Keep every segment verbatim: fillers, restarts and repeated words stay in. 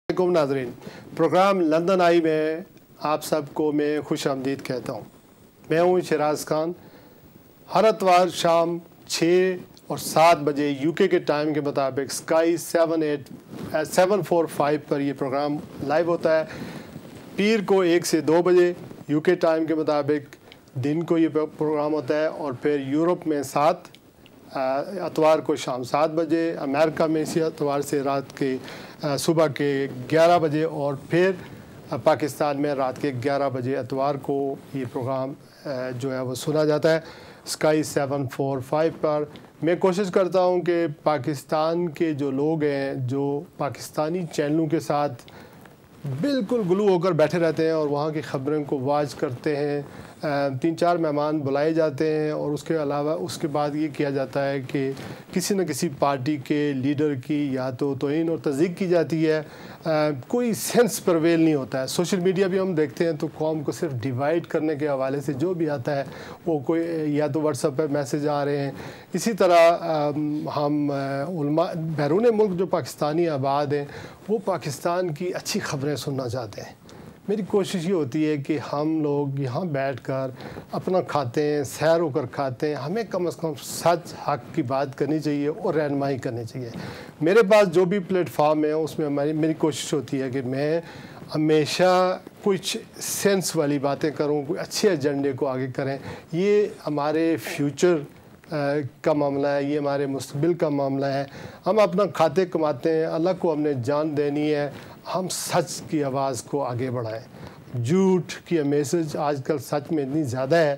वालेकुम नाज़रीन, programme London आई में आप सबको मैं खुश आमदीद कहता हूँ। मैं हूँ शेराज खान। हर इतवार शाम छः और सात बजे यूके के टाइम के मुताबिक sky seven eight seven four five पर यह प्रोग्राम लाइव होता है। पीर को एक से दो बजे यूके टाइम के मुताबिक दिन को ये प्रोग्राम होता है, और फिर यूरोप में सात इतवार को शाम सात बजे, अमेरिका में इसी इतवार से रात के सुबह के ग्यारह बजे, और फिर पाकिस्तान में रात के ग्यारह बजे इतवार को ये प्रोग्राम जो है वो सुना जाता है स्काई सेवन फोर फाइव पर। मैं कोशिश करता हूँ कि पाकिस्तान के जो लोग हैं जो पाकिस्तानी चैनलों के साथ बिल्कुल ग्लू होकर बैठे रहते हैं और वहाँ की ख़बरों को वाच करते हैं, तीन चार मेहमान बुलाए जाते हैं, और उसके अलावा उसके बाद ये किया जाता है कि किसी न किसी पार्टी के लीडर की या तो तौहीन और तज़ीक़ की जाती है। आ, कोई सेंस प्रवेल नहीं होता है। सोशल मीडिया भी हम देखते हैं तो कौम को सिर्फ डिवाइड करने के हवाले से जो भी आता है वो कोई या तो व्हाट्सएप पर मैसेज आ रहे हैं। इसी तरह आ, हम उलमा बैरून मुल्क जो पाकिस्तानी आबाद हैं वो पाकिस्तान की अच्छी खबरें सुनना चाहते हैं। मेरी कोशिश ये होती है कि हम लोग यहाँ बैठकर अपना खाते हैं, सैर होकर खाते हैं, हमें कम से कम सच हक की बात करनी चाहिए और रहनुमाई करनी चाहिए। मेरे पास जो भी प्लेटफॉर्म है उसमें हमारी मेरी कोशिश होती है कि मैं हमेशा कुछ सेंस वाली बातें करूँ, कोई अच्छे एजेंडे को आगे करें। ये हमारे फ्यूचर का मामला है, ये हमारे मुस्तकबिल का मामला है। हम अपना खाते कमाते हैं, अल्लाह को हमने जान देनी है, हम सच की आवाज़ को आगे बढ़ाएं। झूठ की मैसेज आजकल सच में इतनी ज़्यादा है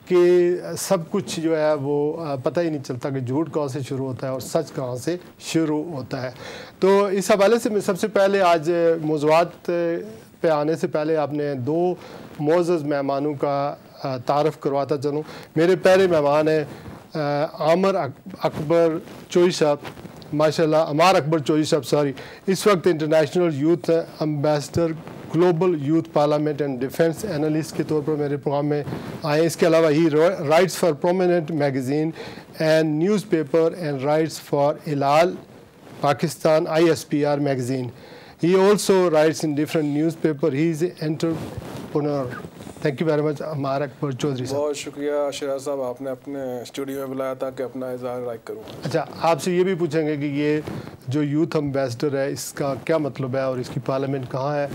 कि सब कुछ जो है वो पता ही नहीं चलता कि झूठ कहाँ से शुरू होता है और सच कहाँ से शुरू होता है। तो इस हवाले से मैं सबसे पहले आज मौज़ूआत पे आने से पहले आपने दो मोअज़्ज़ज़ मेहमानों का तारफ़ करवाता चलूँ। मेरे पहले मेहमान हैं आमर अकबर चोई साहब, माशाल्लाह अम्मार अकबर चोई साहब सॉरी इस वक्त international youth ambassador, global youth parliament and defence analyst के तौर पर मेरे प्रोग्राम में आए। इसके अलावा he writes for prominent magazine and newspaper and writes for Hilal Pakistan I S P R magazine. He also writes in different newspaper. He is entrepreneur. Thank you very much Ammar Akbar Chaudhry साहब। बहुत शुक्रिया शेराज साहब, आपने अपने स्टूडियो में बुलाया था कि अपना इज़हार राय करूँ। अच्छा, आपसे ये भी पूछेंगे कि ये जो यूथ एम्बेसडर है इसका क्या मतलब है और इसकी पार्लियामेंट कहाँ है।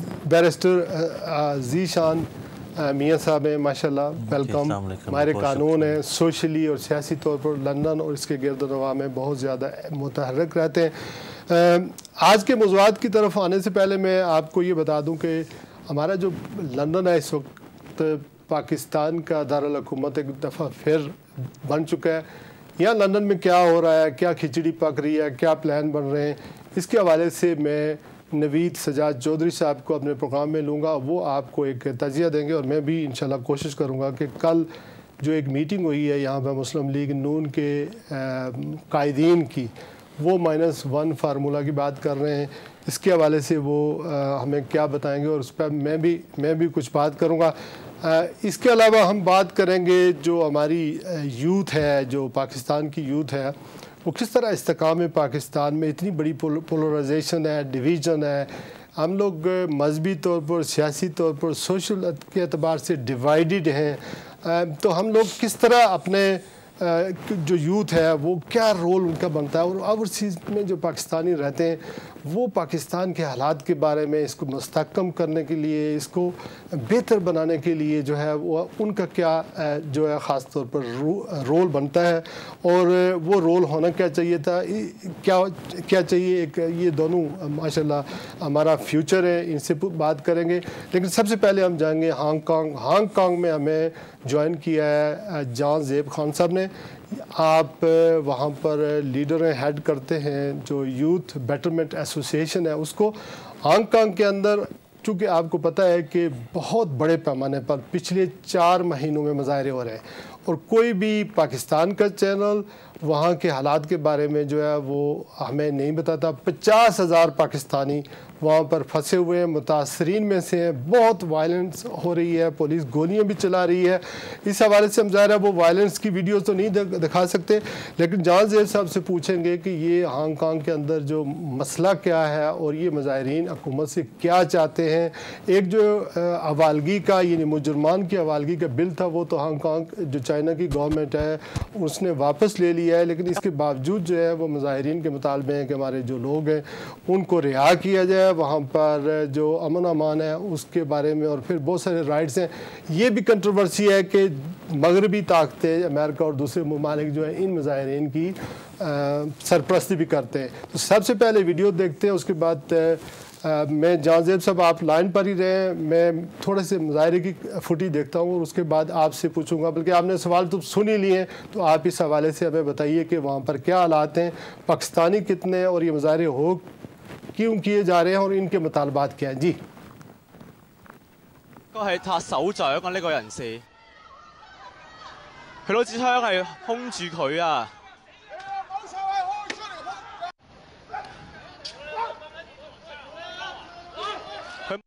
बैरिस्टर ज़ीशान मियां साहब हैं, माशाल्लाह वेलकम। हमारे कानून हैं सोशली और सियासी तौर पर लंदन और इसके गिरदोनवा में बहुत ज़्यादा मुतहर्रिक रहते हैं। आज के मौज़ूआत की तरफ आने से पहले मैं आपको ये बता दूँ कि हमारा जो लंदन है इस वक्त पाकिस्तान का दारुल हुकूमत एक दफ़ा फिर बन चुका है। यहाँ लंदन में क्या हो रहा है, क्या खिचड़ी पक रही है, क्या प्लान बन रहे हैं, इसके हवाले से मैं नवीद सजाद चौधरी साहब को अपने प्रोग्राम में लूँगा। वो आपको एक तजिया देंगे और मैं भी इंशाल्लाह कोशिश करूँगा कि कल जो एक मीटिंग हुई है यहाँ पर मुस्लिम लीग नून के कायदीन की, वो माइनस वन फार्मूला की बात कर रहे हैं, इसके हवाले से वो आ, हमें क्या बताएंगे और उस पर मैं भी मैं भी कुछ बात करूँगा। इसके अलावा हम बात करेंगे जो हमारी यूथ है, जो पाकिस्तान की यूथ है, वो किस तरह इस्तेकाम है पाकिस्तान में। इतनी बड़ी पोलराइजेशन है, डिवीज़न है, हम लोग मजहबी तौर पर, सियासी तौर पर, सोशल के अतबार से डिवाइडेड हैं। तो हम लोग किस तरह अपने जो यूथ है वो क्या रोल उनका बनता है, और ओवरसीज़ में जो पाकिस्तानी रहते हैं वो पाकिस्तान के हालात के बारे में, इसको मुस्तहकम करने के लिए, इसको बेहतर बनाने के लिए जो है वो उनका क्या जो है ख़ास तौर पर रो, रोल बनता है, और वो रोल होना क्या चाहिए था, क्या क्या चाहिए। एक ये दोनों माशाल्लाह हमारा फ्यूचर है, इनसे बात करेंगे। लेकिन सबसे पहले हम जाएंगे हांगकांग। हांगकांग में हमें ज्वाइन किया है जॉन ज़ेब खान साहब ने। आप वहाँ पर लीडर हैं, हेड करते हैं जो यूथ बेटरमेंट एसोसिएशन है उसको। हांगकांग के अंदर चूँकि आपको पता है कि बहुत बड़े पैमाने पर पिछले चार महीनों में मुजाहरे हो रहे हैं, और कोई भी पाकिस्तान का चैनल वहाँ के हालात के बारे में जो है वो हमें नहीं बताता। पचास हज़ार पाकिस्तानी वहाँ पर फंसे हुए हैं, मुतासरीन में से हैं। बहुत वायलेंस हो रही है, पुलिस गोलियां भी चला रही है। इस हवाले से हम ज़ाहिर है वो वायलेंस की वीडियो तो नहीं दिखा सकते, लेकिन जहाँ ज़ेर साहब से पूछेंगे कि ये हांगकांग के अंदर जो मसला क्या है और ये मुजाहिरीन हुकूमत से क्या चाहते हैं। एक जो हवालगी का यानी मुजरमान की हवालगी का बिल था वो तो हांगकांग जो चाइना की गवर्नमेंट है उसने वापस ले लिया है, लेकिन इसके बावजूद जो है वो मुजाहिरीन के मुतालबे हैं कि हमारे जो लोग हैं उनको रिहा किया जाए, वहाँ पर जो अमन अमान है उसके बारे में, और फिर बहुत सारे राइट्स हैं। ये भी कंट्रोवर्सी है कि मगरबी ताकतें अमेरिका और दूसरे ममालिक जो है इन मुजाहिरीन की सरपरस्ती भी करते हैं। तो सबसे पहले वीडियो देखते हैं, उसके बाद आ, मैं जाजेब साहब आप लाइन पर ही रहे, मैं थोड़े से मुजाहरे की फुटी देखता हूँ और उसके बाद आपसे पूछूंगा, बल्कि आपने सवाल तो सुन ही लिए हैं, तो आप इस हवाले से हमें बताइए कि वहाँ पर क्या हालात हैं, पाकिस्तानी कितने हैं और ये मुजाहरे हो क्यों किए जा रहे हैं और इनके मुतालबात क्या हैं। जी 個係拍手掌啊！呢個人士，佢攞支槍係兇住佢啊！佢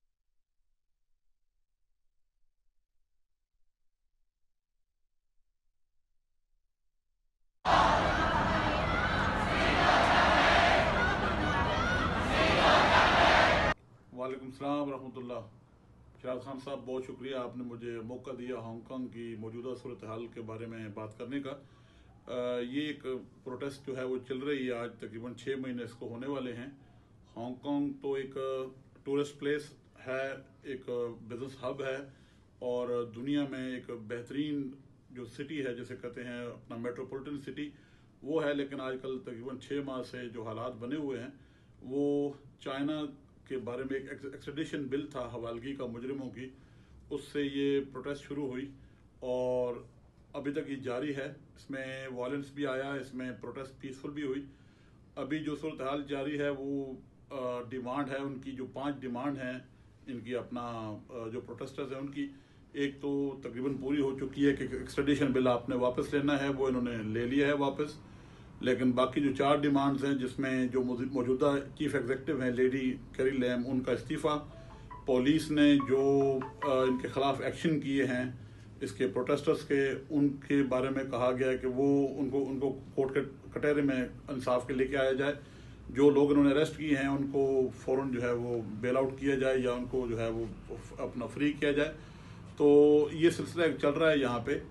वालेकुम सलाम रहमतुल्लाह। शराज खान साहब, बहुत शुक्रिया आपने मुझे मौका दिया हांगकांग की मौजूदा सूरत हाल के बारे में बात करने का। आ, ये एक प्रोटेस्ट जो है वो चल रही है, आज तकरीबन छः महीने इसको होने वाले हैं। हांगकांग तो एक टूरिस्ट प्लेस है, एक बिजनेस हब है और दुनिया में एक बेहतरीन जो सिटी है जिसे कहते हैं अपना मेट्रोपॉलिटन सिटी वो है, लेकिन आजकल तकरीबन छः माह से जो हालात बने हुए हैं वो चाइना के बारे में एक एक्सट्रेडिशन बिल था हवालगी का मुजरिमों की, उससे ये प्रोटेस्ट शुरू हुई और अभी तक ये जारी है। इसमें वायलेंस भी आया, इसमें प्रोटेस्ट पीसफुल भी हुई। अभी जो सूरत हाल जारी है वो डिमांड है उनकी, जो पांच डिमांड हैं इनकी, अपना जो प्रोटेस्टर्स हैं उनकी, एक तो तकरीबन पूरी हो चुकी है कि एक्सट्रेडिशन बिल आपने वापस लेना है, वो इन्होंने ले लिया है वापस। लेकिन बाकी जो चार डिमांड्स हैं जिसमें जो मौजूदा चीफ एग्जीक्यूटिव हैं लेडी कैरी लैम, उनका इस्तीफ़ा, पुलिस ने जो इनके खिलाफ एक्शन किए हैं इसके प्रोटेस्टर्स के, उनके बारे में कहा गया है कि वो उनको उनको कोर्ट के कटहरे में इंसाफ के लेके आया जाए। जो लोग इन्होंने अरेस्ट किए हैं उनको फ़ौरन जो है वो बेल आउट किया जाए या उनको जो है वो अपना फ्री किया जाए। तो ये सिलसिला चल रहा है यहाँ पे।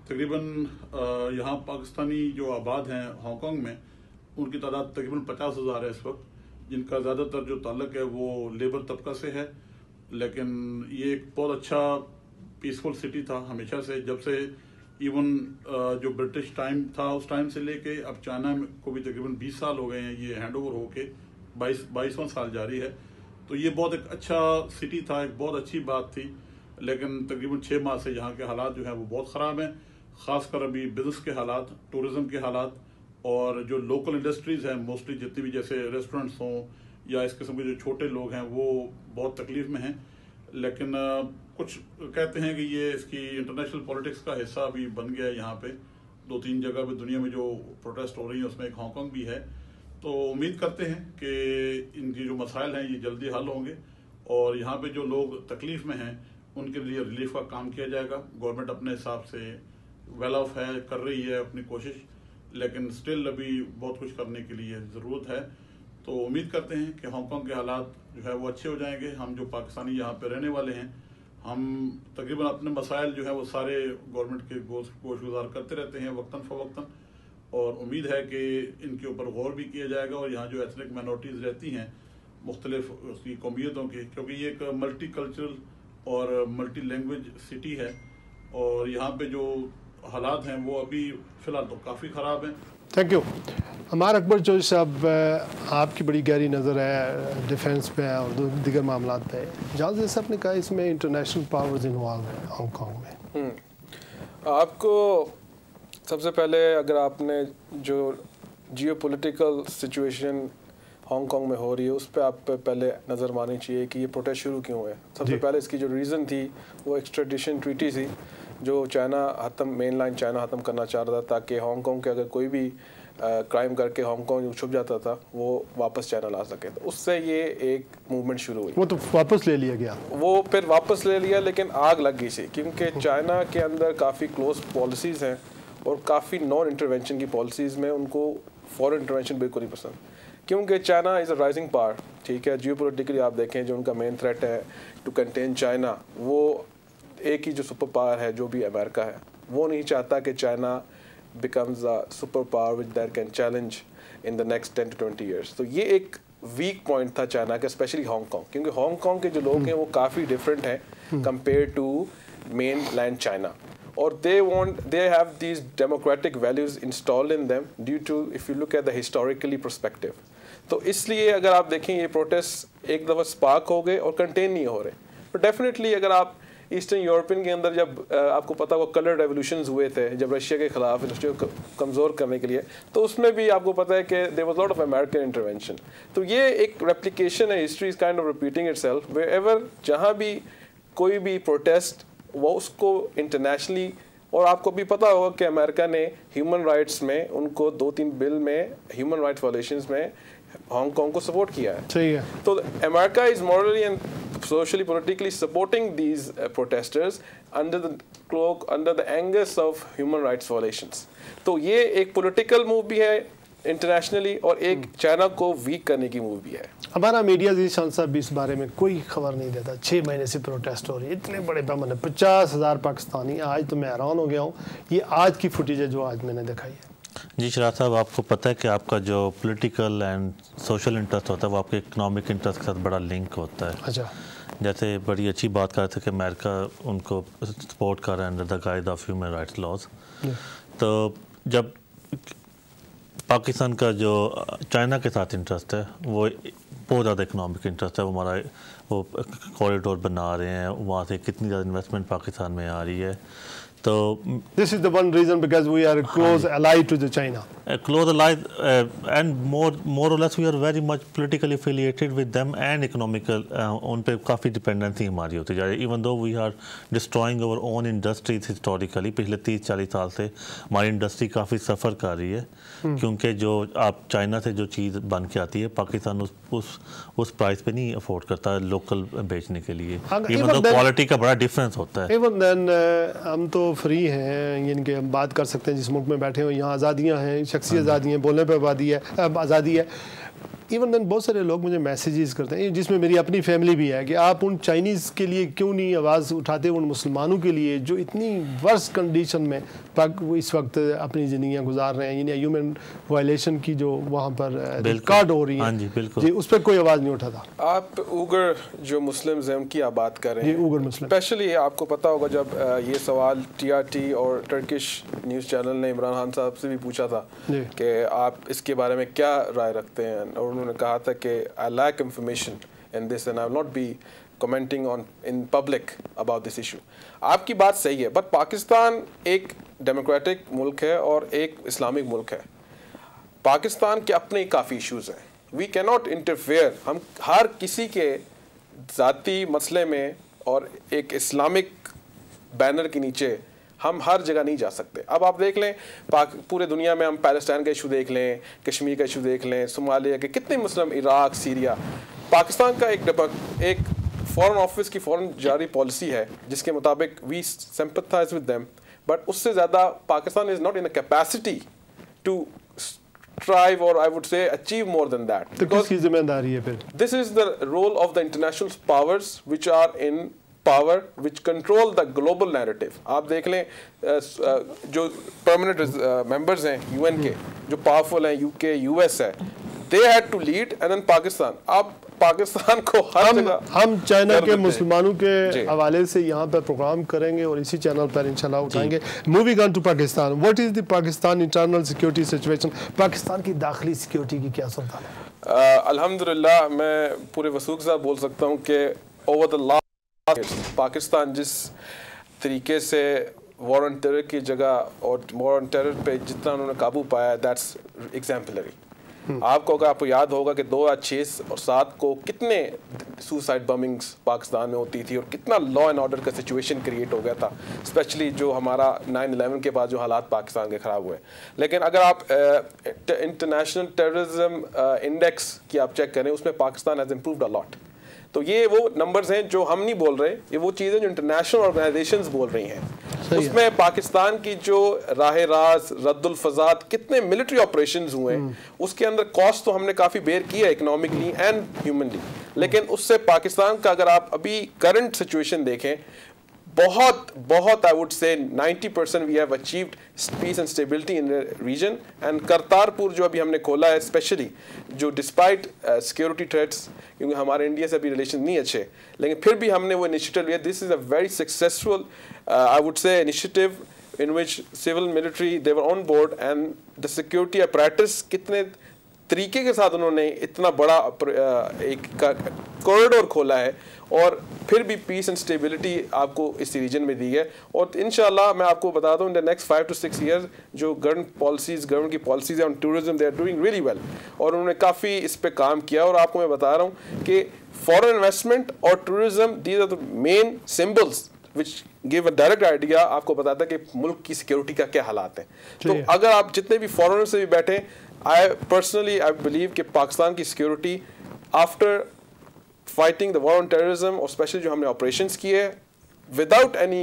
तकरीबन यहाँ पाकिस्तानी जो आबाद हैं हांगकांग में उनकी तादाद तकरीबन पचास हज़ार है इस वक्त, जिनका ज़्यादातर जो ताल्लुक है वो लेबर तबका से है। लेकिन ये एक बहुत अच्छा पीसफुल सिटी था हमेशा से, जब से इवन जो ब्रिटिश टाइम था उस टाइम से लेके अब चाइना को भी तकरीबन बीस साल हो गए हैं ये हैंड ओवर होके, बाईस बाईसवां साल जारी है। तो ये बहुत एक अच्छा सिटी था, एक बहुत अच्छी बात थी। लेकिन तकरीबन छः माह से यहाँ के हालात जो हैं वो बहुत ख़राब हैं, ख़ासकर अभी बिजनेस के हालात, टूरिज़्म के हालात और जो लोकल इंडस्ट्रीज़ हैं मोस्टली जितनी भी, जैसे रेस्टोरेंट्स हों या इस किस्म के जो छोटे लोग हैं वो बहुत तकलीफ़ में हैं। लेकिन कुछ कहते हैं कि ये इसकी इंटरनेशनल पॉलिटिक्स का हिस्सा भी बन गया है। यहाँ पे दो तीन जगह पे दुनिया में जो प्रोटेस्ट हो रही है उसमें एक हांगकांग भी है। तो उम्मीद करते हैं कि इनकी जो मसाइल हैं ये जल्दी हल होंगे और यहाँ पे जो लोग तकलीफ़ में हैं उनके लिए रिलीफ का काम किया जाएगा। गवर्नमेंट अपने हिसाब से वेल ऑफ है, कर रही है अपनी कोशिश, लेकिन स्टिल अभी बहुत कुछ करने के लिए ज़रूरत है। तो उम्मीद करते हैं कि हांगकांग के हालात जो है वो अच्छे हो जाएंगे। हम जो पाकिस्तानी यहाँ पे रहने वाले हैं हम तकरीबन अपने मसाइल जो है वो सारे गवर्नमेंट के गोश गुजार करते रहते हैं वक्तन फ़वक्तन, और उम्मीद है कि इनके ऊपर गौर भी किया जाएगा। और यहाँ जो एथनिक माइनॉरिटीज़ रहती हैं मुख्तलिफ उसकी कौमियतों की, क्योंकि ये एक मल्टी कल्चरल और मल्टी लैंग्वेज सिटी है और यहाँ पे जो हालात हैं वो अभी फ़िलहाल तो काफ़ी ख़राब हैं। Thank you. अम्मार अकबर जो साहब, आपकी बड़ी गहरी नज़र है डिफेंस पे और दीगर मामला पे। जाज़ साहब ने कहा इसमें इंटरनेशनल पावर्स इन्वॉल्व हैं हांगकांग में। आपको सबसे पहले अगर आपने जो जियो पोलिटिकल सिचुएशन हांगकांग में हो रही है उस पर आप पे पहले नज़र मारनी चाहिए कि ये प्रोटेस्ट शुरू क्यों है। सबसे पहले इसकी जो रीज़न थी वो एक्सट्रेडिशन ट्रीटी थी जो चाइना ख़त्म, मेन लाइन चाइना ख़त्म करना चाह रहा था ताकि हांगकांग के अगर कोई भी क्राइम करके हांगकांग छुप जाता था वो वापस चाइना ला सके। तो उससे ये एक मूवमेंट शुरू हुई। वो तो वापस ले लिया गया, वो फिर वापस ले लिया, लेकिन आग लग गई थी क्योंकि चाइना के अंदर काफ़ी क्लोज पॉलिसीज़ हैं और काफ़ी नॉन इंटरवेंशन की पॉलिसीज़ में उनको फॉरेन इंटरवेंशन बिल्कुल नहीं पसंद, क्योंकि China is a rising power. ठीक है, जियो पोलिटिकली आप देखें जो उनका मेन थ्रेट है टू कंटेन चाइना, वो एक ही जो सुपर पावर है जो भी अमेरिका है, वो नहीं चाहता कि China becomes a superpower which that can challenge in the next ten to twenty years. तो ये एक वीक पॉइंट था चाइना का, स्पेशली हांगकांग, क्योंकि हांगकांग के जो लोग हैं वो काफ़ी डिफरेंट हैं compare to mainland China, और they want they have these democratic values installed in them due to if you look at the historically perspective. तो इसलिए अगर आप देखें ये प्रोटेस्ट एक दफ़ा स्पार्क हो गए और कंटेन नहीं हो रहे। तो डेफिनेटली अगर आप ईस्टर्न यूरोपियन के अंदर जब आपको पता होगा कलर रेवोल्यूशंस हुए थे जब रशिया के खिलाफ रशिया को कमज़ोर करने के लिए, तो उसमें भी आपको पता है कि there was lot of American intervention. तो ये एक रेप्लिकेशन है, history is kind of repeating itself wherever, जहाँ भी कोई भी प्रोटेस्ट वो उसको इंटरनेशनली, और आपको भी पता होगा कि अमेरिका ने ह्यूमन राइट्स में उनको दो तीन बिल में ह्यूमन राइट्स वायलेशंस में हांगकांग को सपोर्ट किया है। सही है। तो America is morally and socially politically supporting these uh, protesters under the cloak under the angus of human rights violations. तो ये एक political move भी है internationally और एक चाइना को weak करने की move भी है। हमारा मीडिया ज़ीशान साहब इस बारे में कोई खबर नहीं देता। छः महीने से प्रोटेस्ट हो रही है, इतने बड़े पैमाने पचास हज़ार पाकिस्तानी, आज तो मैं हैरान हो गया हूँ। ये आज की फुटेज है जो आज मैंने दिखाई है। जी शराज साहब, आपको पता है कि आपका जो पॉलिटिकल एंड सोशल इंटरेस्ट होता है वो आपके इकोनॉमिक इंटरेस्ट के साथ बड़ा लिंक होता है। अच्छा, जैसे बड़ी अच्छी बात कर रहे थे कि अमेरिका उनको सपोर्ट कर रहा है under the guide of human rights laws. तो जब पाकिस्तान का जो चाइना के साथ इंटरेस्ट है वो बहुत ज़्यादा इकोनॉमिक इंटरेस्ट है, वो हमारा वो कॉरिडोर बना रहे हैं, वहाँ से कितनी ज़्यादा इन्वेस्टमेंट पाकिस्तान में आ रही है। तो this is the one reason because we are a close ally to the China. A close ally uh, and more more or less we are very much politically affiliated with them and economical uh, उन पे काफ़ी dependency हमारी होती जा रही है। even though we are destroying our own industries historically, पिछले तीस चालीस साल से हमारी इंडस्ट्री काफ़ी सफ़र कर रही है क्योंकि जो आप चाइना से जो चीज़ बन के आती है पाकिस्तान उस उस उस प्राइस पे नहीं अफोर्ड करता लोकल बेचने के लिए। even though क्वालिटी का बड़ा डिफरेंस होता है। even then uh, हम तो फ्री हैं, यानी कि हम बात कर सकते हैं जिस मुल्क में बैठे हो, यहाँ आज़ादियाँ हैं, शख्सी आज़ादी है, बोलने पर आबादी है आज़ादी है। इवन देन बहुत सारे लोग मुझे मैसेजेस करते हैं जिसमें मेरी अपनी फैमिली भी है कि आप उन चाइनीज़ के लिए क्यों नहीं आवाज़ उठाते, उन मुसलमानों के लिए जो इतनी वर्स्ट कंडीशन में वो इस वक्त अपनी ज़िंदगियाँ गुजार रहे हैं, यानी ह्यूमन वायलेशन की जो वहाँ पर रिकॉर्ड हो रही है। हाँ जी बिल्कुल, जी उस पर कोई आवाज़ नहीं उठाता। आप उगर जो मुस्लिम्स हैं उनकी आप बात कर रहे हैं, उगर मुस्लिम स्पेशली आपको पता होगा जब ये सवाल टी आर टी और टर्किश न्यूज़ चैनल ने इमरान खान साहब से भी पूछा था कि आप इसके बारे में क्या राय रखते हैं, और उन्होंने कहा था कि I lack information in this and I will not be commenting on in public about this issue. आपकी बात सही है, बट पाकिस्तान एक डेमोक्रेटिक मुल्क है और एक इस्लामिक मुल्क है। पाकिस्तान के अपने काफ़ी इश्यूज़ हैं, वी कैन नॉट इंटरफेयर। हम हर किसी के ज़ाती मसले में और एक इस्लामिक बैनर के नीचे हम हर जगह नहीं जा सकते। अब आप देख लें पाक पूरे दुनिया में हम पैलेस्टाइन का इशू देख लें, कश्मीर का इशू देख लें, सोमालिया के कितने मुस्लिम, इराक, सीरिया। पाकिस्तान का एक एक फॉरेन ऑफिस की फॉरेन जारी पॉलिसी है जिसके मुताबिक we sympathise with them, but उससे ज़्यादा Pakistan is not in a capacity to strive or I would say achieve more than that. तो किसकी जिम्मेदारी है फिर? This is the role of the international powers which are in power which control the global narrative. आप देख लें जो permanent members हैं यूएन के, जो powerful हैं यूके, यूएस है, they had to lead and then Pakistan. आप पाकिस्तान को हर हम जगह हम चाइना के मुसलमानों के हवाले से यहाँ पर प्रोग्राम करेंगे और इसी चैनल पर इंशाल्लाह उठाएंगे। Moving on to Pakistan, what is the Pakistan internal security situation? Pakistan की दाखिली सिक्योरिटी की क्या सूरत है? अल्हम्दुलिल्लाह मैं पूरे वसूख साहब बोल सकता हूँ कि ओवर द लास्ट पाकिस्तान जिस तरीके से वॉर ऑन टेरर की जगह और वॉर ऑन टेरर पे जितना उन्होंने काबू पाया, दैट्स एग्जाम्पलरी। आपको अगर आपको याद होगा कि दो हज़ार छह और सात को कितने सुसाइड बमिंग्स पाकिस्तान में होती थी और कितना लॉ एंड ऑर्डर का सिचुएशन क्रिएट हो गया था, स्पेशली जो हमारा नाइन इलेवन के बाद जो हालात पाकिस्तान के ख़राब हुए। लेकिन अगर आप इंटरनेशनल टेररिज्म इंडेक्स की आप चेक करें, उसमें Pakistan has improved a lot. तो ये वो नंबर्स हैं जो हम नहीं बोल रहे, ये वो चीज़ें जो इंटरनेशनल ऑर्गेनाइजेशंस बोल रही हैं। उसमें पाकिस्तान की जो राह राज, रद्दुल फजात, कितने मिलिट्री ऑपरेशंस हुए, उसके अंदर कॉस्ट तो हमने काफ़ी बेयर किया इकोनॉमिकली एंड ह्यूमनली। लेकिन उससे पाकिस्तान का अगर आप अभी करंट सिचुएशन देखें, बहुत बहुत I would say ninety percent we have achieved peace and stability in region. And Kartarpur जो अभी हमने खोला है, स्पेशली जो डिस्पाइट सिक्योरिटी थ्रेट्स, क्योंकि हमारे इंडिया से अभी रिलेशन नहीं अच्छे, लेकिन फिर भी हमने वो इनिशिएटिव लिया। This is a very successful I would say initiative in which civil military they were on board and the security apparatus कितने तरीके के साथ उन्होंने इतना बड़ा एक कॉरिडोर खोला है और फिर भी पीस एंड स्टेबिलिटी आपको इस रीजन में दी है। और इंशाल्लाह मैं आपको बता दूं, in the next five to six years जो गवर्नमेंट पॉलिसीज़ गवर्नमेंट की पॉलिसीज़ है on tourism, they are doing really well और उन्होंने काफ़ी इस पर काम किया। और आपको मैं बता रहा हूँ कि फॉरेन इन्वेस्टमेंट और tourism, these are the main symbols which give a direct idea, आपको बताता है कि मुल्क की सिक्योरिटी का क्या हालात हैं। तो अगर आप जितने भी फॉरेनर से भी बैठे, आई पर्सनली आई बिलीव कि पाकिस्तान की security after fighting the war on terrorism और स्पेशली जो हमने ऑपरेशंस किए विदाउट एनी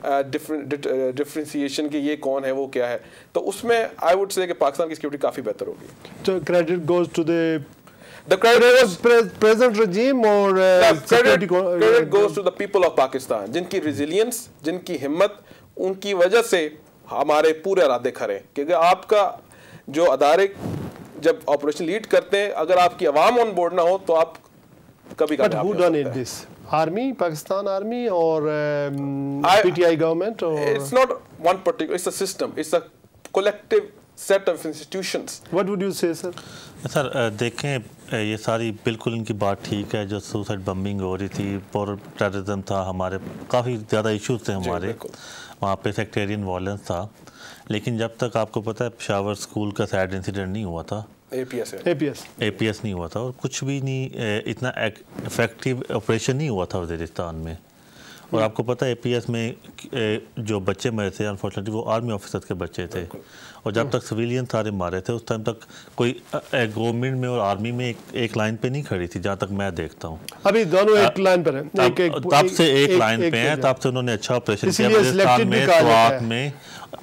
डिफरेंशिएशन कि ये कौन है वो क्या है, तो उसमें आई वुड से कि पाकिस्तान की सिक्योरिटी काफ़ी बेहतर होगी। तो credit goes to the The credit goes, present regime or uh, credit, credit goes to the people of Pakistan, जिनकी resilience, जिनकी हिम्मत, उनकी वजह से हमारे पूरे इरादे खड़े। क्योंकि आपका जो अदारे जब ऑपरेशन लीड करते हैं, अगर आपकी आवाम ऑन बोर्ड ना हो तो आप कभी But who done it this? Army, Pakistan Army or um, I, P T I government? Or? It's not one particular, it's a system, it's a collective set of institutions. What would you say, sir? Sir देखें, ये सारी बिल्कुल इनकी बात ठीक है। जो suicide bombing हो रही थी, और टेररिज्म था, हमारे काफ़ी ज़्यादा इश्यूज थे हमारे वहाँ पे, सेक्टेरियन वायलेंस था। लेकिन जब तक आपको पता है पेशावर स्कूल का सैड इंसिडेंट नहीं हुआ था, एपीएस एपीएस एपीएस नहीं हुआ था, और कुछ भी नहीं, इतना इफेक्टिव ऑपरेशन नहीं हुआ था वज़ीरिस्तान में। और आपको पता है एपीएस में जो बच्चे मरे थे अनफॉर्चुनेटली वो आर्मी ऑफिसर के बच्चे थे, और जब तक सिविलियन सारे मारे थे उस टाइम तक कोई गवर्नमेंट में और आर्मी में एक, एक लाइन पे नहीं खड़ी थी, जहाँ तक मैं देखता हूँ। अभी दोनों एक लाइन पर हैं, तब, एक, तब एक, से एक, एक लाइन पे हैं, तब से उन्होंने अच्छा ऑपरेशन किया वज़ीरिस्तान में, स्वात में।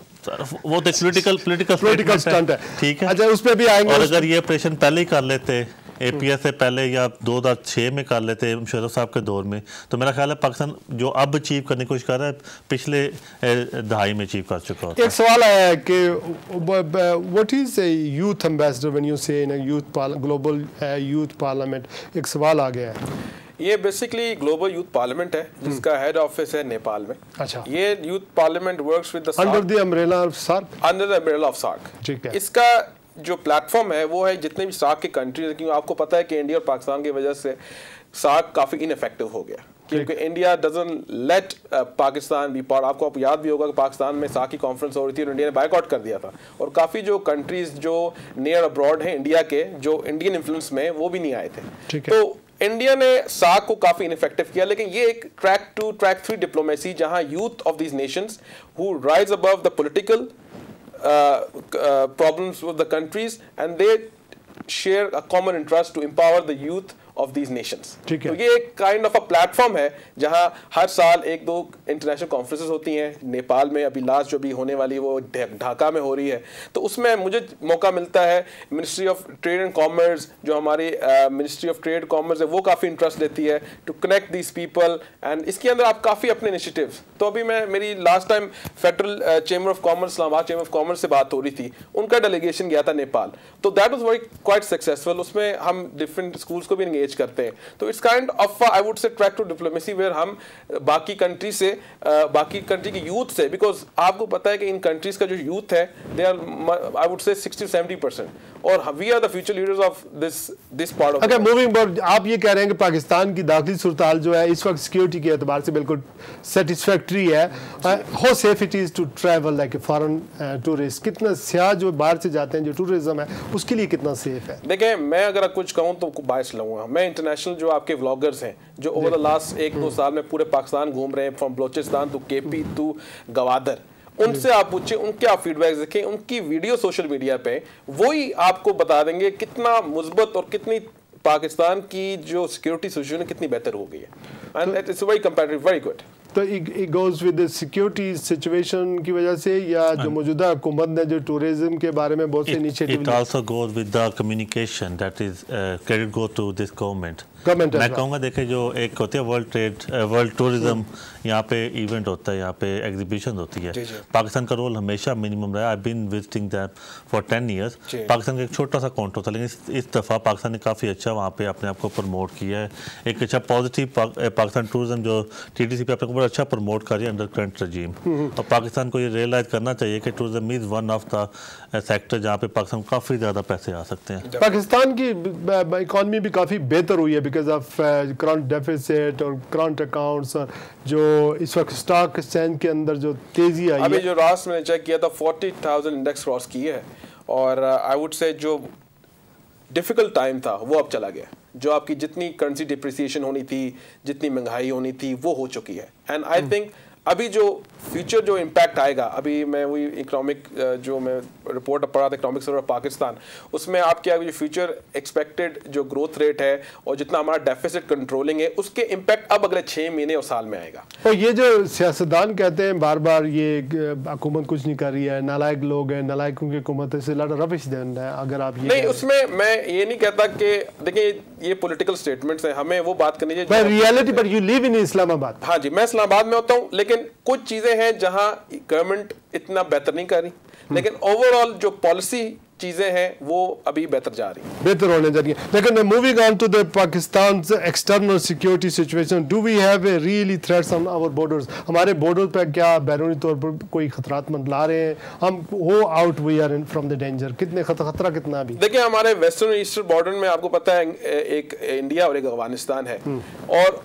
वो तो पॉलिटिकल पॉलिटिकल स्टंट है, ठीक है। अच्छा, उस पे भी आएंगे। और अगर ये ऑपरेशन पहले ही कर लेते, एपीएस से पहले या दो हज़ार छह में कर लेते शरीफ साहब के दौर में, तो मेरा ख्याल है पाकिस्तान जो अब अचीव करने की कोशिश कर रहा है पिछले दहाई में अचीव कर चुका होता है। एक सवाल आया है कि what is a youth ambassador when you say in a youth global youth parliament, एक सवाल आ गया है। ये बेसिकली ग्लोबल यूथ पार्लियामेंट है जिसका हेड ऑफिस है नेपाल में। अच्छा। ये youth parliament works with the under the umbrella of SAARC, under the umbrella of SAARC. ठीक है। इसका जो प्लेटफॉर्म है वो है जितने भी सार्क के कंट्रीज, क्योंकि आपको पता है कि इंडिया और पाकिस्तान की वजह से सार्क काफ़ी इनफेक्टिव हो गया, क्योंकि India doesn't let Pakistan be part. आपको आप याद भी होगा कि पाकिस्तान में सार्क की कॉन्फ्रेंस हो रही थी और इंडिया ने बायकॉट कर दिया था, और काफ़ी जो कंट्रीज जो नियर अब्रॉड हैं इंडिया के, जो इंडियन इन्फ्लुएंस में, वो भी नहीं आए थे। तो इंडिया ने सार्क को काफ़ी इनफेक्टिव किया। लेकिन ये एक track two track three diplomacy, जहाँ youth of these nations who rise above the political Uh, uh, problems with the countries, and they share a common interest to empower the youth of these nations. तो ये एक kind of a platform है जहाँ हर साल एक दो international conferences होती हैं। नेपाल में अभी लास्ट जो भी होने वाली वो ढाका में हो रही है, तो उसमें मुझे मौका मिलता है। Ministry of trade and commerce, जो हमारी मिनिस्ट्री ऑफ ट्रेड कॉमर्स है, वो काफ़ी इंटरेस्ट लेती है to connect these people, and इसके अंदर आप काफ़ी अपने इनिशिएटिव्स। तो अभी मैं मेरी last time federal chamber of commerce, Islamabad chamber of commerce से बात हो रही थी, उनका डेलीगेशन गया था नेपाल, तो that was very quite successful. उसमें हम डिफरेंट स्कूल्स को भी एंगेज इंगेज करते हैं। तो it's kind of I would say track two diplomacy where हम बाकी कंट्री से बाकी कंट्री की यूथ से, बिकॉज आपको पता है कि इन कंट्रीज का जो यूथ है they are I would say sixty seventy percent, और we are the future leaders of this this part of. अगर मूविंग बट आप ये कह रहे हैं कि पाकिस्तान की दाखिली सूरत जो है इस वक्त सिक्योरिटी के एतबार से बिल्कुल सेटिस्फैक्ट्री है। How safe it is to travel like a foreign tourist, कितना सियाह जो बाहर से जाते हैं जो टूरिज्म है उसके लिए कितना सेफ है? देखें, मैं अगर कुछ कहूँ तो बायस लूँगा। मैं इंटरनेशनल जो आपके व्लॉगर्स हैं जो ओवर द लास्ट एक दो साल में पूरे पाकिस्तान घूम रहे हैं, from Balochistan to K P to Gwadar, उनसे आप पूछिए, उनके आप फीडबैक देखें, उनकी वीडियो सोशल मीडिया पे वही आपको बता देंगे कितना मुस्बत और कितनी पाकिस्तान की जो सिक्योरिटी सिचुएशन कितनी बेहतर हो गई है। And it's very comparative, very good. तो it goes with the security situation की वजह से, या जो मौजूदा हुकूमत ने जो टूरिज्म के बारे में बहुत से initiative, it also goes with the communication, that is credit go to this government. मैं कहूँगा देखे जो एक होती है वर्ल्ड ट्रेड वर्ल्ड टूरिज्म, यहाँ पे इवेंट होता है, यहाँ पे एग्जीबिशन होती है, पाकिस्तान का रोल हमेशा मिनिमम रहा है। I been visiting that for ten years. Pakistan का एक छोटा सा काउंटर था, लेकिन इस, इस दफ़ा पाकिस्तान ने काफ़ी अच्छा वहाँ पे अपने आप को प्रमोट किया है। एक अच्छा पॉजिटिव पा, पाकिस्तान टूरिज्म जो टी टी सी पे अपने को अच्छा प्रमोट कर रही है अंडर करंट रजीम। और पाकिस्तान को ये रियलाइज़ करना चाहिए कि tourism is one of the sector जहाँ पे पाकिस्तान को काफ़ी ज़्यादा पैसे आ सकते हैं। पाकिस्तान की इकॉनमी भी काफ़ी बेहतर हुई है बिकॉज ऑफ करंट डेफिसिट और करंट अकाउंट्स, और जो इस वक्त स्टॉक एक्सचेंज के अंदर जो तेज़ी आई है। अभी जो रास मैंने चेक किया था फोर्टी थाउजेंड इंडेक्स क्रॉस की है, और आई वुड से जो डिफ़िकल्ट टाइम था वो अब चला गया। जो आपकी जितनी करेंसी डिप्रिसिएशन होनी थी, जितनी महंगाई होनी थी, वो हो चुकी है। एंड आई थिंक अभी जो फ्यूचर जो इम्पैक्ट आएगा, अभी मैं वही इकोनॉमिक जो मैं रिपोर्ट पढ़ा था इकोनॉमिक सर्वे ऑफ पाकिस्तान, उसमें आपके जो फ्यूचर एक्सपेक्टेड जो ग्रोथ रेट है और जितना हमारा डेफिसिट कंट्रोलिंग है, उसके इम्पैक्ट अब अगले छः महीने और साल में आएगा। और ये जो सियासतदान कहते हैं बार बार ये हुकूमत कुछ नहीं कर रही है, नालायक लोग हैं, नालायकों की हुकूमत से लड़ा रबिश देना है, अगर आप ये नहीं, उसमें मैं ये नहीं कहता कि देखिए ये पॉलिटिकल स्टेटमेंट्स हैं, हमें वो बात करनी चाहिए reality, but you live in Islamabad. हाँ जी, मैं इस्लामाबाद में होता हूँ, लेकिन कुछ चीजें हैं जहां गवर्नमेंट इतना बेहतर नहीं कर रही, लेकिन ओवरऑल जो पॉलिसी चीजें हैं वो अभी बेहतर जा रही हैं, बेहतर होने जा रही है। लेकिन moving on to the Pakistan external security situation, do we have a really threats on our borders? हमारे बॉर्डर पर क्या बैरूनी तौर पर कोई खतरात मंडला रहे हैं? हम हो out we are in from the danger, कितने खतरा कितना भी? देखिए, हमारे वेस्टर्न ईस्टर्न बॉर्डर में आपको पता है एक इंडिया और एक अफगानिस्तान है, और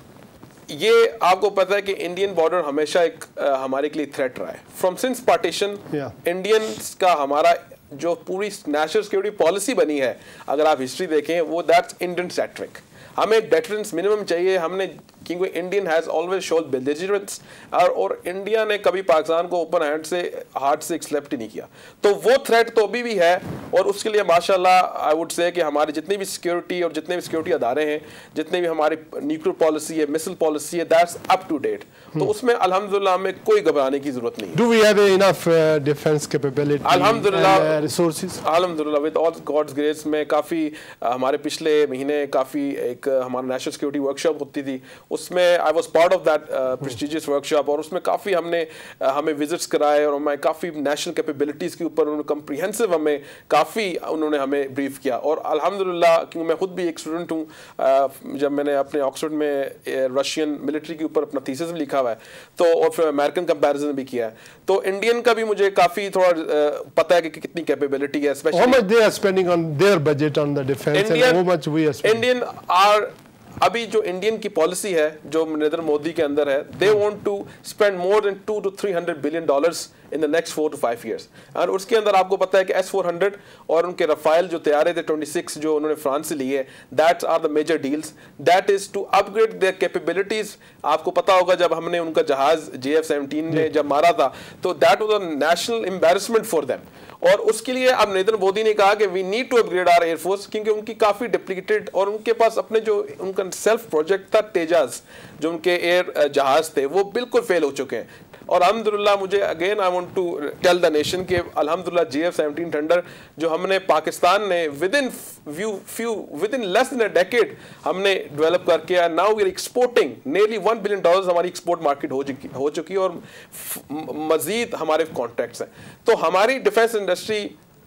ये आपको पता है कि इंडियन बॉर्डर हमेशा एक आ, हमारे के लिए थ्रेट रहा है फ्रॉम सिंस पार्टीशन। इंडियंस का हमारा जो पूरी नेशनल सिक्योरिटी पॉलिसी बनी है, अगर आप हिस्ट्री देखें, वो दैट्स इंडियन सेट्रिक। हमें डेटरेंस मिनिमम चाहिए, हमने क्योंकि Indian has always showed belligerence, और, और इंडिया ने कभी पाकिस्तान को ओपन हैंड से हार्ट से एक्सेप्ट ही नहीं किया। तो वो थ्रेट तो अभी भी है, और उसके लिए माशाल्लाह आई वुड से कि हमारी जितनी भी सिक्योरिटी और जितने भी सिक्योरिटी अदारे हैं, जितने भी हमारी न्यूक्लियर पॉलिसी है, मिसाइल पॉलिसी है, दैट्स अप टू डेट। तो उसमें अल्हम्दुलिल्लाह हमें कोई घबराने की जरूरत नहीं है। Do we have enough defence capability? अल्हम्दुलिल्लाह, रिसोर्सेज अल्हम्दुलिल्लाह विद ऑल गॉड्स ग्रेस में काफ़ी हमारे पिछले महीने काफ़ी एक हमारा नेशनल सिक्योरिटी वर्कशॉप होती थी, उसमें I was part of that prestigious workshop, और उसमें काफ़ी हमने uh, हमें विजिट्स कराए, और हमें काफ़ी नेशनल कैपेबिलिटीज़ के ऊपर उन्होंने कम्प्रीहेंसिव हमें काफ़ी उन्होंने हमें ब्रीफ किया। और अल्हम्दुलिल्लाह, क्योंकि मैं खुद भी एक स्टूडेंट हूँ, uh, जब मैंने अपने ऑक्सफोर्ड में रशियन uh, मिलिट्री के ऊपर अपना थीसिस भी लिखा हुआ है, तो और फिर अमेरिकन कंपैरिजन भी किया है, तो इंडियन का भी मुझे काफ़ी थोड़ा uh, पता है कि कितनी कैपेबिलिटी है। How much they are spending on their budget on the defense and how much we are spending? Indian are अभी जो इंडियन की पॉलिसी है जो नरेंद्र मोदी के अंदर है, they want to spend more than two two three hundred billion dollars in the next four to five years. और उसके अंदर आपको पता है कि एस फोर हंड्रेड और उनके रफाइल जो तैयारे थे ट्वेंटी सिक्स जो उन्होंने फ्रांस से लिए, that's are the major deals, that is to upgrade their capabilities. आपको पता होगा जब हमने उनका जहाज जे एफ सेवनटीन ने जब मारा था, तो that was a national embarrassment for them, और उसके लिए अब नरेंद्र मोदी ने कहा कि we need to upgrade our air force, क्योंकि उनकी काफ़ी डिप्लीटेड, और उनके पास अपने जो उनका सेल्फ प्रोजेक्ट था तेजास, जो उनके एयर जहाज थे, वो बिल्कुल फेल हो चुके हैं। और अल्हम्दुलिल्लाह मुझे again I want to tell the nation के अल्हम्दुलिल्लाह जे एफ सेवनटीन थंडर जो हमने पाकिस्तान ने within view few within less than a decade हमने डेवलप करके, and now we are exporting nearly one billion dollars हमारी एक्सपोर्ट मार्केट हो चुकी हो चुकी है, और मजीद हमारे कॉन्ट्रैक्ट्स हैं। तो हमारी डिफेंस इंडस्ट्री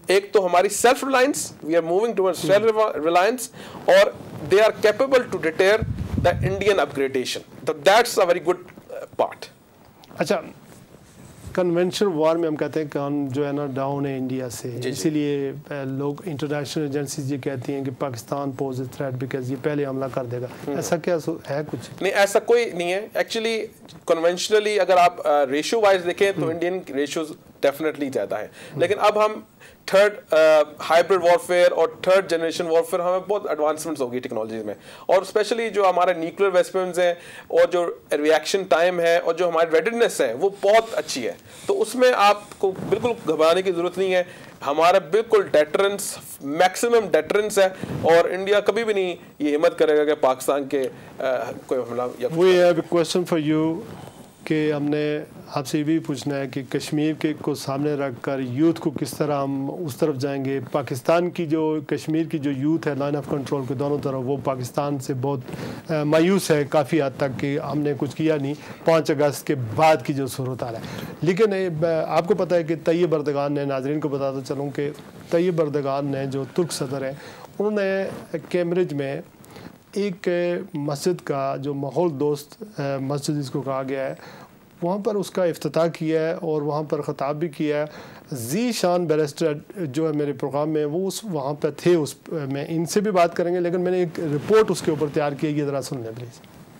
एक तो हमारी self reliance, we are moving towards self reliance, और they are capable to deter the Indian upgradation, तो that's a very good part. अच्छा, कन्वेंशनल वॉर में हम कहते हैं कि जो है ना डाउन है इंडिया से, इसीलिए लोग इंटरनेशनल एजेंसीज ये कहती हैं कि Pakistan pose a threat because ये पहले हमला कर देगा। ऐसा क्या है? कुछ नहीं, ऐसा कोई नहीं है। एक्चुअली कन्वेंशनली अगर आप रेशियो वाइज देखें तो इंडियन रेशियोज डेफिनेटली ज़्यादा है, लेकिन अब हम थर्ड हाइब्रिड वॉरफेयर और थर्ड जनरेशन वॉरफेयर, हमें बहुत एडवांसमेंट्स होगी टेक्नोलॉजी में, और स्पेशली जो हमारे न्यूक्लियर वेपन्स हैं और जो रिएक्शन टाइम है और जो हमारी रेडीनेस है वो बहुत अच्छी है। तो उसमें आपको बिल्कुल घबराने की ज़रूरत नहीं है। हमारा बिल्कुल डेटरेंस, मैक्सिमम डेटरेंस है, और इंडिया कभी भी नहीं ये हिम्मत करेगा कि पाकिस्तान के uh, कोई हमला या we have a question for you कि हमने आपसे ये भी पूछना है कि कश्मीर के को सामने रखकर यूथ को किस तरह हम उस तरफ जाएंगे। पाकिस्तान की जो कश्मीर की जो यूथ है लाइन ऑफ कंट्रोल के दोनों तरफ, वो पाकिस्तान से बहुत मायूस है काफ़ी हद तक कि हमने कुछ किया नहीं पाँच अगस्त के बाद की जो सूरत हाल है। लेकिन आपको पता है कि तैयब अर्दगान ने, नाजरीन को बताता चलूँ कि तैयब अर्दगान ने जो तुर्क सदर हैं, उन्होंने कैम्ब्रिज में एक मस्जिद का जो माहौल दोस्त मस्जिद जिसको कहा गया है, वहाँ पर उसका इफ्तिताह किया है और वहाँ पर ख़ताब भी किया है। ज़ीशान बैरिस्टर जो है मेरे प्रोग्राम में, वो उस वहाँ पर थे, उस में इनसे भी बात करेंगे, लेकिन मैंने एक रिपोर्ट उसके ऊपर तैयार की है, ये ज़रा सुन लें प्लीज़।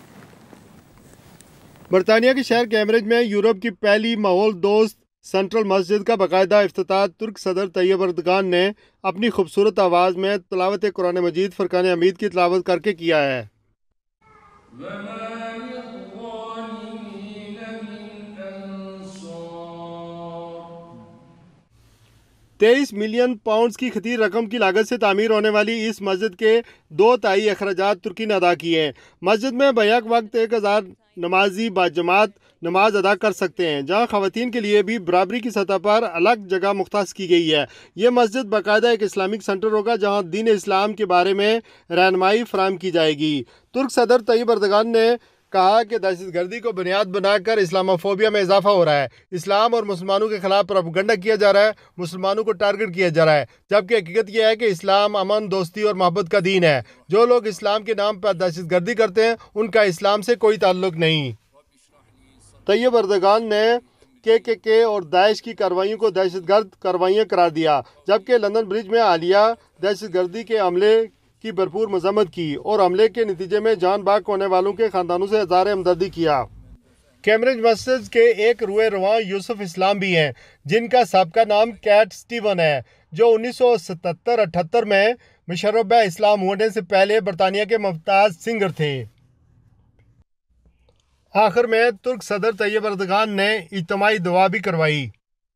बरतानिया के शहर कैम्ब्रिज में यूरोप की पहली माहौल दोस्त सेंट्रल मस्जिद का बाकायदा इफ्तिताह तुर्क सदर तैयब अर्दगान ने अपनी खूबसूरत आवाज़ में तिलावत कुरान मजीद फुरकान हमीद की तिलावत करके किया है। तेईस मिलियन पाउंड्स की खतीर रकम की लागत से तामीर होने वाली इस मस्जिद के दो ताई अखराजात तुर्की ने अदा किए हैं। मस्जिद में बैक वक्त एक हज़ार नमाजी बाजमात नमाज अदा कर सकते हैं, जहां ख़वातीन के लिए भी बराबरी की सतह पर अलग जगह मुख्तस की गई है। ये मस्जिद बाकायदा एक इस्लामिक सेंटर होगा, जहां दीन इस्लाम के बारे में रहनुमाई फराहम की जाएगी। तुर्क सदर तैयब अर्दगान ने कहा कि दहशतगर्दी को बुनियाद बनाकर इस्लामोफोबिया में इजाफा हो रहा है। इस्लाम और मुसलमानों के खिलाफ प्रोपेगेंडा किया जा रहा है, मुसलमानों को टारगेट किया जा रहा है, जबकि हकीकत यह है कि इस्लाम अमन, दोस्ती और मोहब्बत का दीन है। जो लोग इस्लाम के नाम पर दहशतगर्दी करते हैं, उनका इस्लाम से कोई ताल्लुक नहीं। तैयब अर्दगान ने के के के और दाइश की कार्रवाइयों को दहशतगर्द कार्रवाइयाँ करार दिया, जबकि लंदन ब्रिज में हालिया दहशतगर्दी के हमले की भरपूर मजम्मत की और हमले के नतीजे में जान बाग होने वालों के खानदानों से इज़हार हमदर्दी किया। कैम्ब्रिज मस्जिद के एक रुए रवां यूसुफ इस्लाम भी हैं, जिनका सबका नाम कैट स्टीवन है, जो उन्नीस सौ सतहत्तर अठहत्तर में मुशर्रफ इस्लाम होने से पहले बरतानिया के मुमताज़ सिंगर थे। आखिर में तुर्क सदर तैयब अर्दगान ने इज्तिमाई दुआ भी करवाई।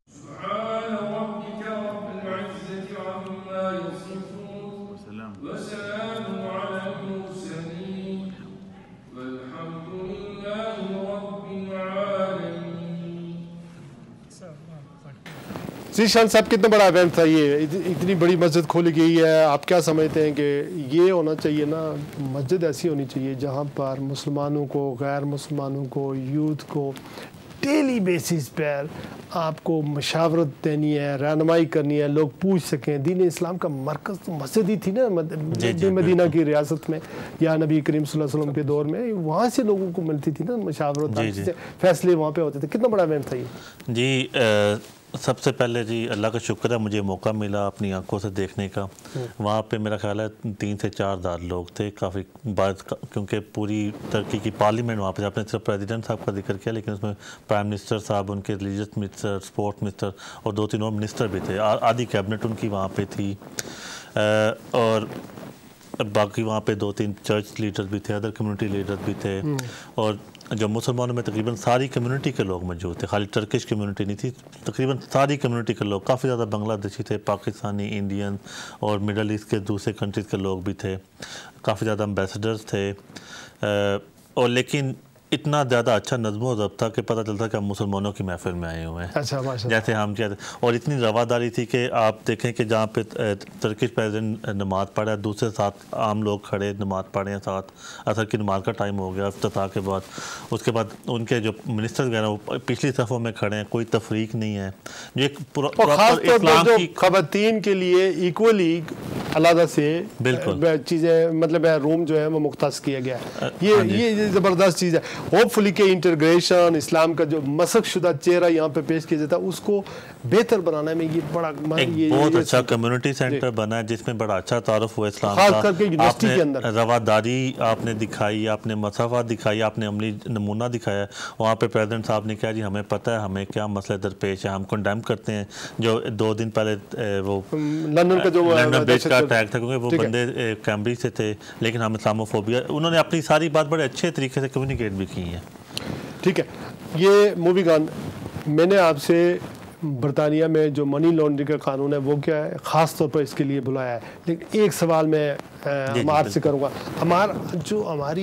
ज़ीशान साहब, कितना बड़ा इवेंट था ये, इतनी बड़ी मस्जिद खोली गई है, आप क्या समझते हैं कि ये होना चाहिए ना, मस्जिद ऐसी होनी चाहिए जहाँ पर मुसलमानों को, गैर मुसलमानों को, यूथ को डेली बेसिस पर आपको मशावरत देनी है, रहनुमाई करनी है, लोग पूछ सकें। दीन इस्लाम का मरकज़ तो मस्जिद ही थी ना मदीना की रियासत में, या नबी करीम सल्लल्लाहु अलैहि वसल्लम के दौर में वहाँ से लोगों को मिलती थी ना मशावरत, फैसले वहाँ पे होते थे। कितना बड़ा इवेंट था ये जी। आ, सबसे पहले जी अल्लाह का शुक्र है मुझे मौका मिला अपनी आंखों से देखने का। वहाँ पे मेरा ख्याल है तीन से चार हज़ार लोग थे, काफ़ी बात, क्योंकि पूरी तुर्की की पार्लियामेंट वहाँ पे, आपने सिर्फ प्रेसिडेंट साहब का जिक्र किया, लेकिन उसमें प्राइम मिनिस्टर साहब, उनके रिलीजियस मिनिस्टर, स्पोर्ट मिनिस्टर और दो तीन और मिनिस्टर भी थे, आधी कैबिनेट उनकी वहाँ पर थी, और बाकी वहाँ पे दो तीन चर्च लीडर्स भी थे, अदर कम्युनिटी लीडर्स भी थे, और जो मुसलमानों में तकरीबन सारी कम्युनिटी के लोग मौजूद थे, खाली टर्किश कम्युनिटी नहीं थी, तकरीबन सारी कम्युनिटी के लोग, काफ़ी ज़्यादा बांग्लादेशी थे, पाकिस्तानी, इंडियन और मिडल ईस्ट के दूसरे कंट्रीज़ के लोग भी थे, काफ़ी ज़्यादा एम्बेसडर्स थे, और लेकिन इतना ज़्यादा अच्छा नज़्म ज़ब्त था कि पता चलता कि हम मुसलमानों की महफिल में आए हुए हैं। अच्छा, माशाल्लाह। जैसे हम कहते, और इतनी रवादारी थी कि आप देखें कि जहाँ पे तुर्किश प्रेसिडेंट नमाज़ पढ़ा, दूसरे साथ आम लोग खड़े नमाज़ पढ़े हैं, साथ असर की नमाज का टाइम हो गया इफ्तिताह के बाद, उसके बाद उनके जो मिनिस्टर वगैरह वो पिछली सफ़ों में खड़े हैं, कोई तफरीक नहीं है। जो एक जो ख़वातीन के लिए इक्वली अलग से बिल्कुल चीज़ें, मतलब रूम जो है वो मुख्तस किया गया है। ये ये ज़बरदस्त चीज़ है। होपफुली के इंटीग्रेशन, इस्लाम का जो मसक शुदा चेहरा यहाँ पे पेश किया जाता है, उसको बेहतर बनाने में ये बड़ा एक ये, बहुत ये अच्छा कम्युनिटी सेंटर बना है जिसमें बड़ा अच्छा तारुफ हुआ इस्लाम खास का। करके यूनिवर्सिटी के अंदर रवादारी आपने दिखाई, आपने मसाफा दिखाई, आपने अमली नमूना दिखाया। वहाँ पे प्रेसिडेंट साहब ने कहा जी हमें पता है हमें क्या मसले दरपेश है, हम कंडेम करते हैं जो दो दिन पहले वो लंदन का जो लंदन बेच का अटैक था, क्योंकि वो बंदे कैम्ब्रिज से थे, लेकिन हम इस्लामोफोबिया, उन्होंने अपनी सारी बात बड़े अच्छे तरीके से कम्युनिकेट भी की है। ठीक है, ये मूवी गान मैंने आपसे बरतानिया में जो मनी लॉन्ड्रिंग का कानून है वो क्या है, ख़ास तौर पर इसके लिए बुलाया है। लेकिन एक सवाल मैं अम्मार से करूँगा। अम्मार, जो हमारी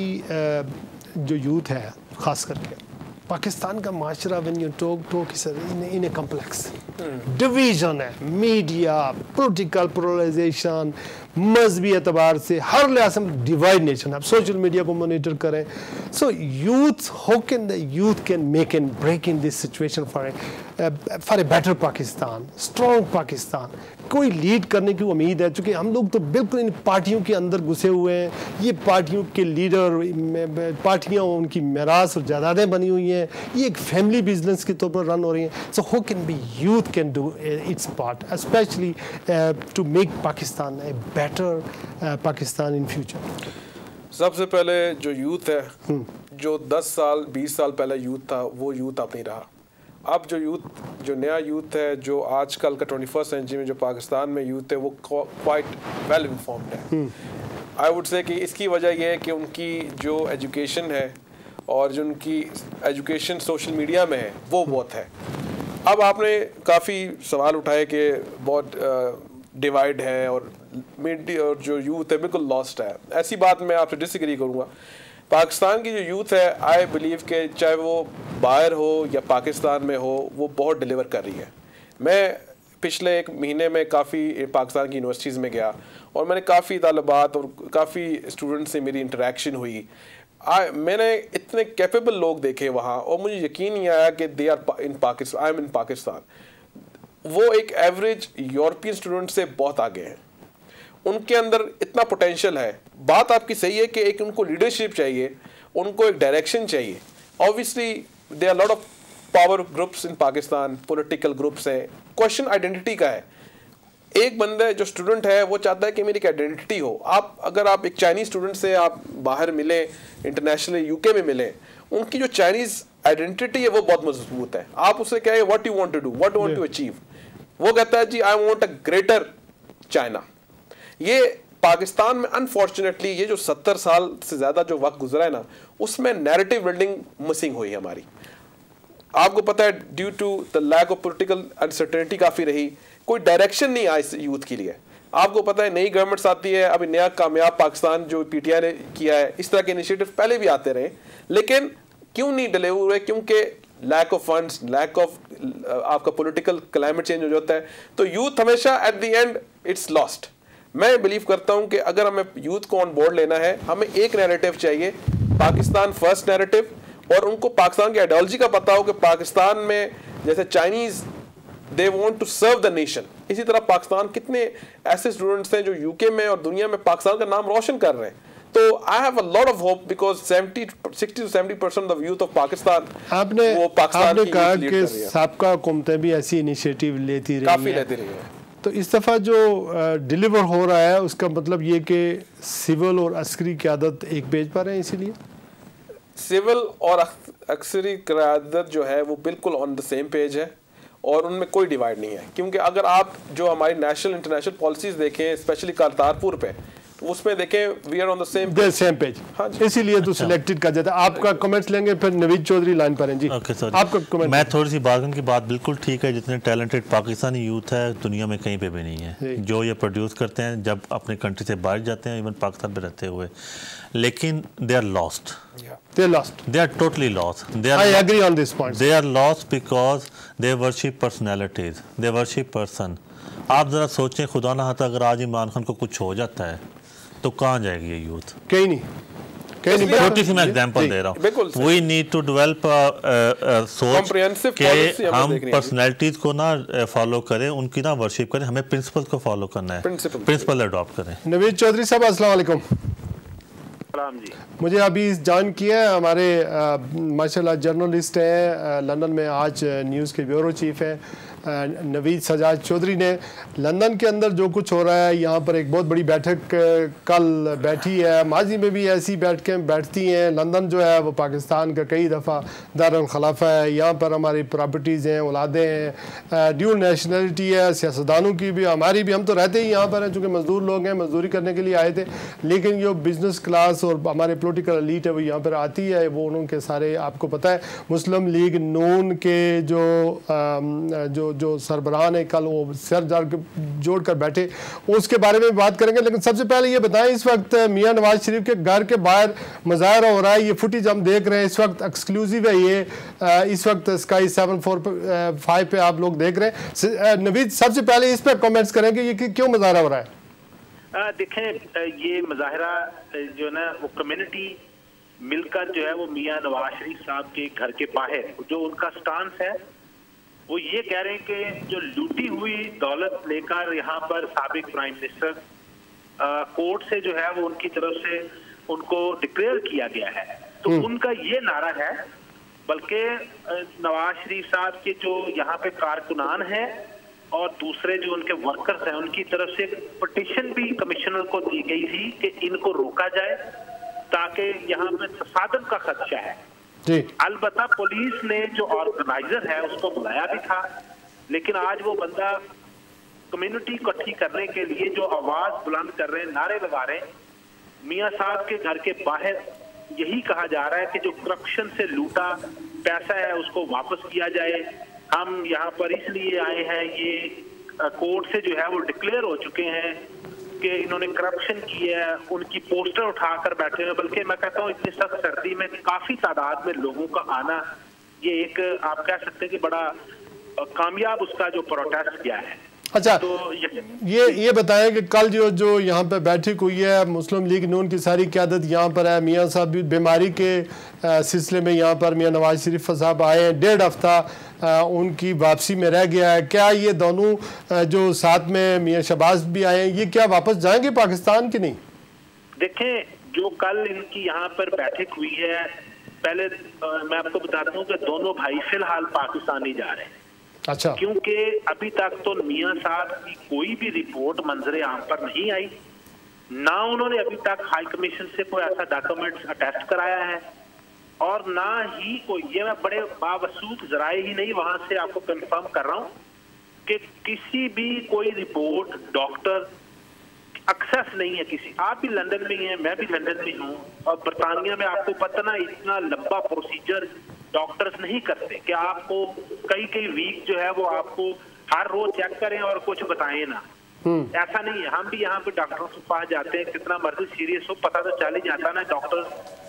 जो यूथ है ख़ास करके पाकिस्तान का माशरा, when you talk talk in a complex division है, मीडिया, पॉलिटिकल पोलराइजेशन, मजहबी एतबार से हर लिहाज से डिवाइड नेशन है। आप सोशल मीडिया को मॉनिटर करें। So youth, how can the youth can make and break in this situation for for a better Pakistan, strong Pakistan? कोई लीड करने की उम्मीद है? क्योंकि हम लोग तो बिल्कुल इन पार्टियों के अंदर घुसे हुए हैं। ये पार्टियों के लीडर, पार्टियाँ उनकी मेरास और जायदादें बनी हुई हैं, ये एक फैमिली बिजनेस के तौर पर रन हो रही हैं। So how can be youth can do its part specially to make Pakistan a better Pakistan in future? सबसे पहले जो यूथ है, जो दस साल बीस साल पहले यूथ था वो यूथ अब नहीं रहा। अब जो यूथ, जो नया यूथ है, जो आजकल का ट्वेंटी फर्स्ट सेंचुरी में जो पाकिस्तान में यूथ है वो क्वाइट वेल इन्फॉर्म्ड है। आई वुड से कि इसकी वजह यह है कि उनकी जो एजुकेशन है और जो उनकी एजुकेशन सोशल मीडिया में है वो बहुत है। अब आपने काफ़ी सवाल उठाए कि बहुत डिवाइड है और मीडिया और जो यूथ है बिल्कुल लॉस्ट है। ऐसी बात मैं आपसे डिसएग्री करूँगा। पाकिस्तान की जो यूथ है, आई बिलीव के चाहे वो बाहर हो या पाकिस्तान में हो, वो बहुत डिलीवर कर रही है। मैं पिछले एक महीने में काफ़ी पाकिस्तान की यूनिवर्सिटीज़ में गया और मैंने काफ़ी तालिबात और काफ़ी स्टूडेंट्स से मेरी इंटरेक्शन हुई। आ, मैंने इतने कैपेबल लोग देखे वहाँ और मुझे यकीन नहीं आया कि they are in Pakistan, I am in Pakistan. वो एक एवरेज यूरोपियन स्टूडेंट से बहुत आगे हैं। उनके अंदर इतना पोटेंशियल है। बात आपकी सही है कि एक उनको लीडरशिप चाहिए, उनको एक डायरेक्शन चाहिए। Obviously there are lot of power groups in Pakistan, political groups हैं। क्वेश्चन आइडेंटिटी का है। एक बंदा जो स्टूडेंट है वो चाहता है कि मेरी एक आइडेंटिटी हो। आप अगर आप एक चाइनीज स्टूडेंट से आप बाहर मिले, इंटरनेशनल यूके में मिले, उनकी जो चाइनीज आइडेंटिटी है वो बहुत मजबूत है। आप उससे कहें what you want to do, what you want to achieve, वो कहता है जी I want a greater China. ये पाकिस्तान में अनफॉर्चुनेटली ये जो सत्तर साल से ज़्यादा जो वक्त गुजरा है ना, उसमें नैरेटिव बिल्डिंग मिसिंग हुई है हमारी। आपको पता है due to the lack of political uncertainty काफ़ी रही, कोई डायरेक्शन नहीं आया इस यूथ के लिए। आपको पता है नई गवर्नमेंट्स आती है, अभी नया कामयाब पाकिस्तान जो पीटीआई ने किया है, इस तरह के इनिशिएटिव पहले भी आते रहे, लेकिन क्यों नहीं डिलीवर हुए? क्योंकि lack of funds, lack of आपका पॉलिटिकल क्लाइमेट चेंज हो जाता है, तो यूथ हमेशा at the end it's lost. मैं बिलीव करता हूं कि अगर हमें यूथ को ऑन बोर्ड लेना है, हमें एक नैरेटिव चाहिए, पाकिस्तान फर्स्ट नैरेटिव, और उनको पाकिस्तान की आइडियोलॉजी का पता हो कि पाकिस्तान में जैसे Chinese they want to serve the nation, इसी तरह पाकिस्तान कितने ऐसे स्टूडेंट्स हैं जो यूके में और दुनिया में पाकिस्तान का नाम रोशन कर रहे हैं। तो I have a lot of hope because seventy sixty to seventy percent of youth of Pakistan आपने वो पाकिस्तान आपने कहा कि साबका हुकूमतें भी ऐसी इनिशिएटिव लेती रही काफ़ी लेती रही है। तो इस दफ़ा जो डिलीवर हो रहा है उसका मतलब ये कि सिविल और अस्करी क़यादत एक पेज पर है, इसीलिए सिविल और अस्करी क़यादत जो है वो बिल्कुल ऑन द सेम पेज है और उनमें कोई डिवाइड नहीं है। क्योंकि अगर आप जो हमारी नेशनल इंटरनेशनल पॉलिसीज देखें, स्पेशली करतारपुर पे, तो उसमें देखें we are on the same page same page हाँ इसीलिए तो सिलेक्टेड कर जाता है। आपका कमेंट्स लेंगे, फिर नवीद चौधरी लाइन पर हैं जी। ओके सर, आपका कमेंट। मैं थोड़ी सी बात की बात बिल्कुल ठीक है, जितने टैलेंटेड पाकिस्तानी यूथ है दुनिया में कहीं पे भी नहीं है जो ये प्रोड्यूस करते हैं जब अपने कंट्री से बाहर जाते हैं, इवन पाकिस्तान में रहते हुए। लेकिन they are lost, they are lost. they are totally lost. They are I agree on this point. They are lost because they worship personalities, they worship person. आप ज़रा सोचें, खुदा ना खाता अगर आज इमरान खान को कुछ हो जाता है तो कहाँ जाएगी ये यूथ? कहीं नहीं, कहीं नहीं। छोटी सी मैं एग्जांपल दे रहा हूँ। वी नीड टू डेवलप सोच कि हम पर्सनैलिटीज को ना फॉलो करें, उनकी ना वर्शिप करें, हमें प्रिंसिपल को फॉलो करना है, प्रिंसिपल अडॉप्ट करें। नवीद चौधरी साहब अस्सलाम वालेकुम। जी। मुझे अभी जान किया है, हमारे माशाल्लाह जर्नलिस्ट हैं, लंदन में आज न्यूज़ के ब्यूरो चीफ हैं नवीद सजाद चौधरी ने, लंदन के अंदर जो कुछ हो रहा है, यहाँ पर एक बहुत बड़ी बैठक कल बैठी है, माजी में भी ऐसी बैठकें बैठती हैं। लंदन जो है वो पाकिस्तान का कई दफ़ा दारुल खिलाफा है, यहाँ पर हमारी प्रॉपर्टीज़ हैं, औलादें हैं, ड्यूल नेशनलिटी है, सियासतदानों की भी, हमारी भी। हम तो रहते ही यहाँ पर हैं, चूँकि मजदूर लोग हैं, मजदूरी करने के लिए आए थे, लेकिन जो बिजनेस क्लास और हमारे पोलिटिकल एलीट है वो यहाँ पर आती है। वो उनके सारे, आपको पता है मुस्लिम लीग नून के जो जो जो सरबराह ने कल वो सर जोड़ कर बैठे, उसके बारे में बात करेंगे। लेकिन सबसे पहले ये बताएं, इस वक्त मियां नवाज शरीफ के घर के बाहर मुजाहरा हो रहा है, ये फुटेज हम देख रहे हैं, इस वक्त एक्सक्लूसिव है ये, इस वक्त स्काई सेवन फोर फाइव पे आप लोग देख रहे हैं। नवीद, सबसे पहले इस पर कमेंट्स करेंगे, ये क्यों मुजाहरा हो रहा है? देखें, ये मुजाहरा जो ना वो कम्युनिटी मिलकर जो है वो मियां नवाज शरीफ साहब के घर के बाहर जो उनका स्टांस है वो ये कह रहे हैं कि जो लूटी हुई दौलत लेकर यहाँ पर साबिक प्राइम मिनिस्टर कोर्ट से जो है वो उनकी तरफ से उनको डिक्लेयर किया गया है, तो उनका ये नारा है। बल्कि नवाज शरीफ साहब के जो यहाँ पे कारकुनान हैं और दूसरे जो उनके वर्कर्स हैं, उनकी तरफ से पिटीशन भी कमिश्नर को दी गई थी कि इनको रोका जाए ताकि यहाँ पे तसादम का खदशा है। अलबत्ता पुलिस ने जो ऑर्गेनाइजर है उसको बुलाया भी था, लेकिन आज वो बंदा कम्युनिटी इकट्ठी करने के लिए जो आवाज बुलंद कर रहे हैं, नारे लगा रहे हैं, मियां साहब के घर के बाहर यही कहा जा रहा है कि जो करप्शन से लूटा पैसा है उसको वापस किया जाए। हम यहाँ पर इसलिए आए हैं, ये कोर्ट से जो है वो डिक्लेयर हो चुके हैं कि इन्होंने करप्शन की है, उनकी पोस्टर उठाकर बैठे हुए। बल्कि मैं कहता हूँ इतनी सख्त सर्दी में काफी तादाद में लोगों का आना, ये एक आप कह सकते हैं कि बड़ा कामयाब उसका जो प्रोटेस्ट किया है। अच्छा, तो ये ये बताएं कि कल जो जो यहाँ पे बैठक हुई है, मुस्लिम लीग नून की सारी क़यादत यहाँ पर है, मियाँ साहब भी बीमारी के सिलसिले में यहाँ पर मियाँ नवाज शरीफ साहब आए हैं, डेढ़ हफ्ता उनकी वापसी में रह गया है। क्या ये दोनों जो साथ में मियाँ शहबाज भी आए हैं, ये क्या वापस जाएंगे पाकिस्तान की नहीं? देखें, जो कल इनकी यहाँ पर बैठक हुई है, पहले आ, मैं आपको बताता हूँ कि दोनों भाई फिलहाल पाकिस्तान नहीं जा रहे हैं। अच्छा, क्योंकि अभी तक तो मियां साहब की कोई भी रिपोर्ट मंजरे आम पर नहीं आई, ना उन्होंने अभी तक हाई कमीशन से कोई ऐसा डॉक्यूमेंट्स अटेस्ट कराया है, और ना ही कोई, ये मैं बड़े बावसूख जराए ही नहीं वहां से आपको कंफर्म कर रहा हूं कि किसी भी कोई रिपोर्ट डॉक्टर एक्सेस नहीं है किसी। आप भी लंदन में ही हैं, मैं भी लंदन में हूँ, और बरतानिया में आपको पता ना इतना लंबा प्रोसीजर डॉक्टर्स नहीं करते कि आपको कई कई वीक जो है वो आपको हर रोज चेक करें और कुछ बताएं ना। ऐसा नहीं है। हम भी यहाँ पे डॉक्टरों के पास जाते हैं, कितना मर्जी सीरियस हो पता तो चल ही जाता ना। डॉक्टर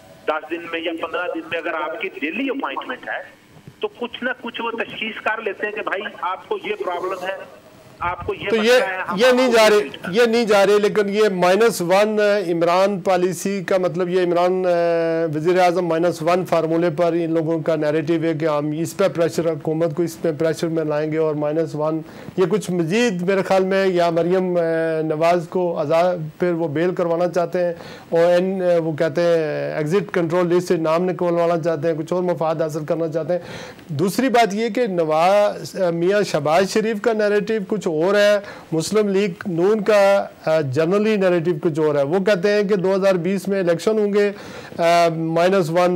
दस दिन में या पंद्रह दिन में अगर आपकी डेली अपॉइंटमेंट है तो कुछ ना कुछ वो तशखीस कर लेते हैं कि भाई आपको ये प्रॉब्लम है, आपको ये तो ये ये नहीं जा रहे ये नहीं जा रहे लेकिन ये माइनस वन इमरान पॉलिसी का मतलब ये इमरान वज़ीर आज़म माइनस वन फार्मूले पर इन लोगों का नैरेटिव है कि हम इस पे प्रेशर, हुकूमत को इस पे प्रेशर में लाएंगे और माइनस वन ये कुछ मजीद मेरे ख्याल में या मरियम नवाज को आज़ाद फिर वो बेल करवाना चाहते हैं और एन वो कहते हैं एग्जिट कंट्रोल लिस्ट से नाम निकलवाना चाहते हैं, कुछ और मफाद हासिल करना चाहते हैं। दूसरी बात ये कि नवाज मियाँ शहबाज शरीफ का नैरेटिव कुछ और है, मुस्लिम लीग नून का जनरली नैरेटिव कुछ और है। वो कहते हैं कि दो हज़ार बीस में इलेक्शन होंगे, माइनस वन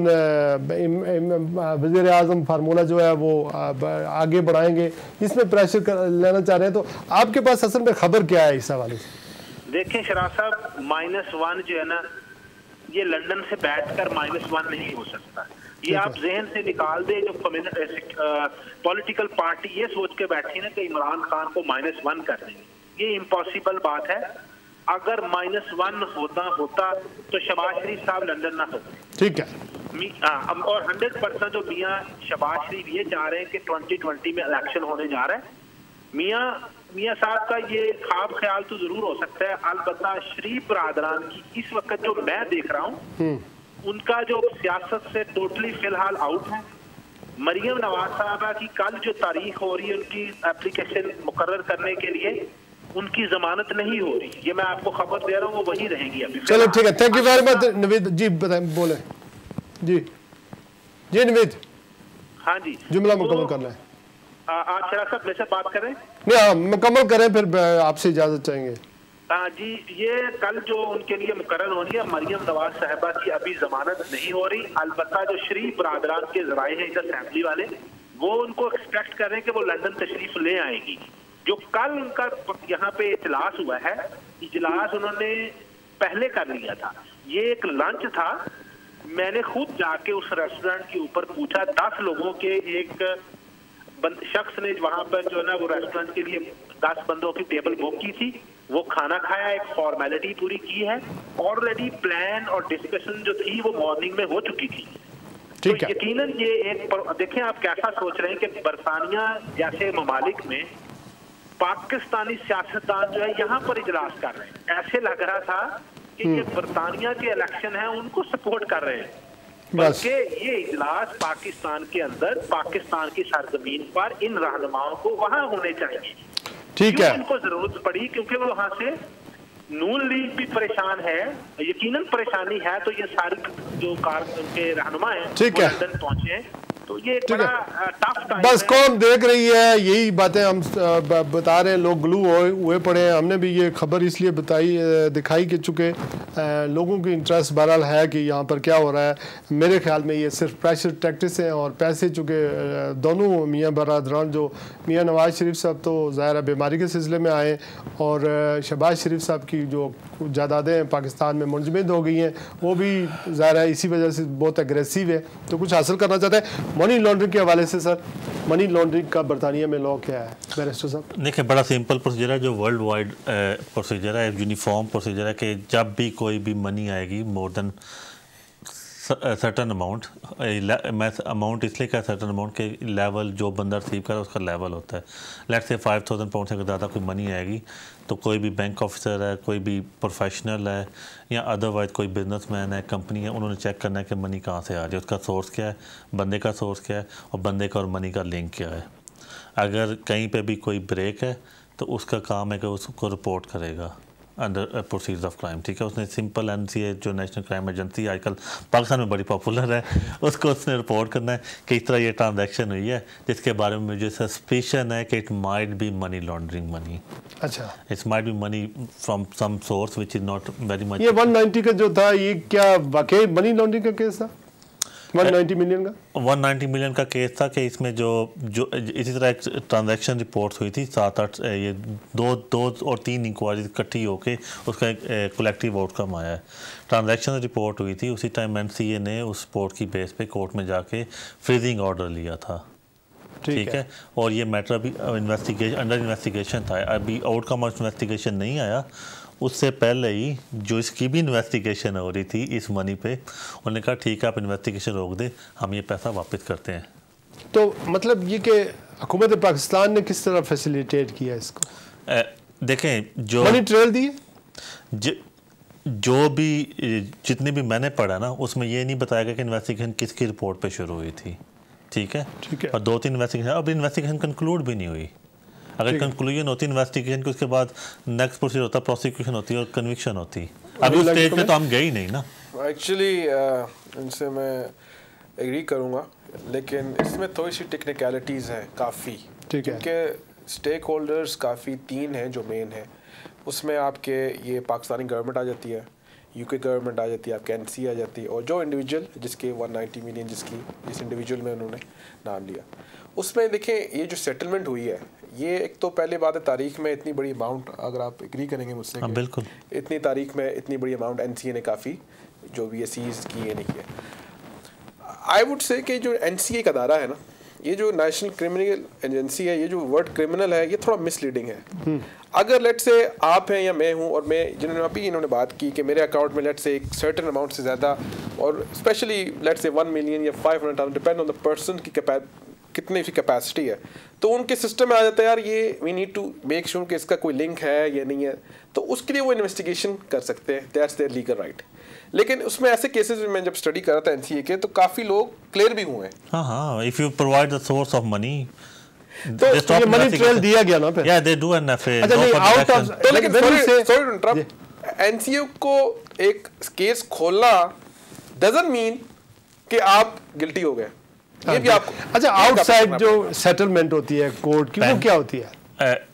वज़ीर आज़म फार्मूला जो है वो आगे बढ़ाएंगे, इसमें प्रेशर लेना चाह रहे हैं। तो आपके पास असल में खबर क्या है इस हवाले से? देखें शराज साहब, माइनस वन जो है ना ये लंदन से बैठकर माइनस वन नहीं हो सकता। ये आप जहन से निकाल दे जो पॉलिटिकल पार्टी ये सोच के बैठी ना कि इमरान खान को माइनस वन कर देंगे, ये इम्पॉसिबल बात है। अगर माइनस वन होता होता तो शहबाज शरीफ साहब लंदन ना होते। ठीक है। हाँ, और हंड्रेड परसेंट जो मियाँ शहबाज शरीफ ये चाह रहे हैं कि ट्वेंटी ट्वेंटी में इलेक्शन होने जा रहा है। मियाँ मियाँ साहब का ये ख्वाब ख्याल तो जरूर हो सकता है, अलबत्ता शरीफ बरादरान की इस वक्त जो मैं देख रहा हूँ उनका जो सियासत से टोटली फिलहाल आउट है। मरियम नवाज साहबा की कल जो तारीख हो रही है उनकी एप्लीकेशन मुकर्रर करने के लिए, उनकी जमानत नहीं हो रही। ये मैं आपको खबर दे रहा हूँ, वो वही रहेंगी अभी। चलो ठीक है, thank you very much Naveed ji. बताएं, बोले जी जी नवीद। हाँ जी, जुमला मुकम्मल करना है। आ, आप शराज साहब मेरे से बात करें? नहीं, हाँ मुकम्मल करें, फिर आपसे इजाजत चाहेंगे। हाँ जी, ये कल जो उनके लिए मुकर्रर होनी है मरियम नवाज साहबा की अभी जमानत नहीं हो रही। अलबत्ता जो शरीफ बरादरान के जराए हैं इधर असेंबली वाले, वो उनको एक्सपेक्ट कर रहे हैं कि वो लंदन तशरीफ ले आएगी। जो कल उनका यहाँ पे इजलास हुआ है, इजलास उन्होंने पहले कर लिया था। ये एक लंच था, मैंने खुद जाके उस रेस्टोरेंट के ऊपर पूछा, दस लोगों के एक शख्स ने वहां पर जो है ना वो रेस्टोरेंट के लिए दस बंदों की टेबल बुक की थी, वो खाना खाया, एक फॉर्मेलिटी पूरी की है। ऑलरेडी प्लान और डिस्कशन जो थी वो मॉर्निंग में हो चुकी थी। तो यकीनन ये एक देखें आप कैसा सोच रहे हैं कि बरतानिया जैसे ममालिक में पाकिस्तानी सियासतदान जो है यहाँ पर इजलास कर रहे हैं। ऐसे लग रहा था कि ये बरतानिया के इलेक्शन है उनको सपोर्ट कर रहे हैं, बल्कि ये इजलास पाकिस्तान के अंदर पाकिस्तान की सरजमीन पर इन रहनुमाओं को वहां होने चाहिए। ठीक है, उनको जरूरत पड़ी क्योंकि वो वहां से नून लीग भी परेशान है, यकीनन परेशानी है। तो ये सारी जो कार उनके रहनुमा हैं ठीक है लंदन पहुंचे हैं, तो ये बड़ा टफ टाइम बस कौन देख रही है, यही बातें हम बता रहे हैं। लोग ग्लू हुए पड़े हैं। हमने भी ये खबर इसलिए बताई दिखाई के चुके लोगों की इंटरेस्ट बहरहाल है कि यहाँ पर क्या हो रहा है। मेरे ख्याल में ये सिर्फ प्रेशर टैक्टिक्स हैं और पैसे, चूँकि दोनों मियाँ बरादरान, जो मियाँ नवाज शरीफ साहब तो ज़ाहिर है बीमारी के सिलसिले में आए और शहबाज शरीफ साहब की जो जायदादें पाकिस्तान में मुंजमद हो गई हैं, वो भी ज़ाहिर है इसी वजह से बहुत एग्रेसिव है, तो कुछ हासिल करना चाहते हैं। मनी लॉन्ड्रिंग के हवाले से सर, मनी लॉन्ड्रिंग का बरतानिया में लॉ क्या है बैरिस्टर साहब? देखिए, बड़ा सिंपल प्रोसीजर है, जो वर्ल्ड वाइड प्रोसीजर है, यूनिफॉर्म प्रोसीजर है कि जब भी कोई भी मनी आएगी मोर देन सर्टन अमाउंट, मैं अमाउंट इसलिए क्या सर्टन अमाउंट के लेवल जो बंदा रिसीव कर उसका लेवल होता है। Let's say five thousand pound से ज़्यादा कोई मनी आएगी तो कोई भी बैंक ऑफिसर है, कोई भी प्रोफेशनल है या अदरवाइज कोई बिजनेसमैन है, कंपनी है, उन्होंने चेक करना है कि मनी कहाँ से आ रही है, उसका सोर्स क्या है, बंदे का सोर्स क्या है और बंदे का और मनी का लिंक क्या है। अगर कहीं पे भी कोई ब्रेक है तो उसका काम है कि उसको रिपोर्ट करेगा अंडर प्रोसीजर ऑफ क्राइम। ठीक है, उसने सिंपल एन सी ए जो नेशनल क्राइम एजेंसी आजकल पाकिस्तान में बड़ी पॉपुलर है, उसको उसने रिपोर्ट करना है कि इस तरह ये ट्रांजैक्शन हुई है जिसके बारे में मुझे सस्पिशन है कि it might be money laundering money. अच्छा, it's might be money from some source which is not very much. ये वन नाइंटी का जो था, ये क्या वाकई मनी लॉन्ड्रिंग का केस था? वन नाइंटी मिलियन का वन नाइंटी मिलियन का केस था कि इसमें जो जो इसी तरह एक ट्रांजैक्शन रिपोर्ट्स हुई थी, सात आठ ये दो दो और तीन इंक्वायरी इकट्ठी होके उसका एक कलेक्टिव आउटकम आया है। ट्रांजैक्शन रिपोर्ट हुई थी, उसी टाइम एन सी ए ने उस रिपोर्ट की बेस पे कोर्ट में जाके फ्रीजिंग ऑर्डर लिया था। ठीक है, और ये मैटर अभी इन्वेस्टिगेशन अंडर इन्वेस्टिगेशन था, अभी आउटकम ऑफ इन्वेस्टिगेशन नहीं आया। उससे पहले ही जो इसकी भी इन्वेस्टिगेशन हो रही थी इस मनी पे, उन्होंने कहा ठीक है आप इन्वेस्टिगेशन रोक दें, हम ये पैसा वापस करते हैं। तो मतलब ये कि हुकूमत पाकिस्तान ने किस तरह फैसिलिटेट किया इसको? ए, देखें, जो मनी ट्रेल दिए, ज, जो भी जितने भी मैंने पढ़ा ना, उसमें ये नहीं बताया गया कि इन्वेस्टिगेशन किसकी रिपोर्ट पे शुरू हुई थी। ठीक है, ठीक है, और दो तीन इन्वेस्टिगेशन, अब इन्वेस्टिगेशन कंक्लूड भी नहीं हुई। अगर कंक्लूजन होती इन्वेस्टिगेशन के, उसके बाद नेक्स्ट प्रोसीजर होता, प्रोसिक्यूशन होती और कन्विक्शन होती। अभी उस स्टेज पे तो हम गए ही नहीं ना। एक्चुअली इनसे मैं एग्री करूँगा, लेकिन इसमें थोड़ी सी टेक्निकलिटीज़ हैं काफ़ी। ठीक है, क्योंकि स्टेक होल्डर्स काफ़ी तीन हैं जो मेन है। उसमें आपके ये पाकिस्तानी गवर्नमेंट आ जाती है, यूके गवर्नमेंट आ जाती है, आपके एन सी आ जाती है, और जो इंडिविजुअल जिसके वन नाइंटी मिलियन जिसकी जिस इंडिविजुअल में उन्होंने नाम लिया, उसमें देखें ये जो सेटलमेंट हुई है, ये एक तो पहले बात है तारीख में इतनी बड़ी अमाउंट, अगर आप एग्री करेंगे मुझसे, हाँ बिल्कुल, इतनी तारीख में इतनी बड़ी अमाउंट एन सी ए ने काफ़ी जो भी ये सीज की है नहीं किया। आई वुड से कि जो एन सी ए का अदारा है ना, ये जो नेशनल क्रिमिनल एजेंसी है, ये जो वर्ड क्रिमिनल है, ये थोड़ा मिसलीडिंग है। अगर लेट से आप हैं या मैं हूं और मैं, जिन्होंने अभी इन्होंने बात की कि मेरे अकाउंट में लेट से एक सर्टेन अमाउंट से ज़्यादा, और specially let say one million या five hundred, depend on the person की कितनी उसकी कैपेसिटी है, तो उनके सिस्टम में आ जाता है यार ये we need to make sure कि इसका कोई लिंक है या नहीं है, तो उसके लिए वो इन्वेस्टिगेशन कर सकते हैं, दैट्स देयर लीगल राइट। लेकिन उसमें ऐसे केसेस में मैं जब स्टडी कर रहा था एनसीए के, तो काफ़ी लोग क्लियर भी हुए हैं। हाँ हाँ, if you provide the source of money, तो ये मनी ट्रेल दिया गया ना पे। या दे डू एन एफए। अच्छा नहीं, आउट ऑफ, तो लेकिन sorry sorry to interrupt, NCA को एक केस खोलना डजंट मीन कि आप गिल्टी हो गए, ये भी आपको। अच्छा, आउटसाइड जो सेटलमेंट होती है कोर्ट की, वो क्या होती है?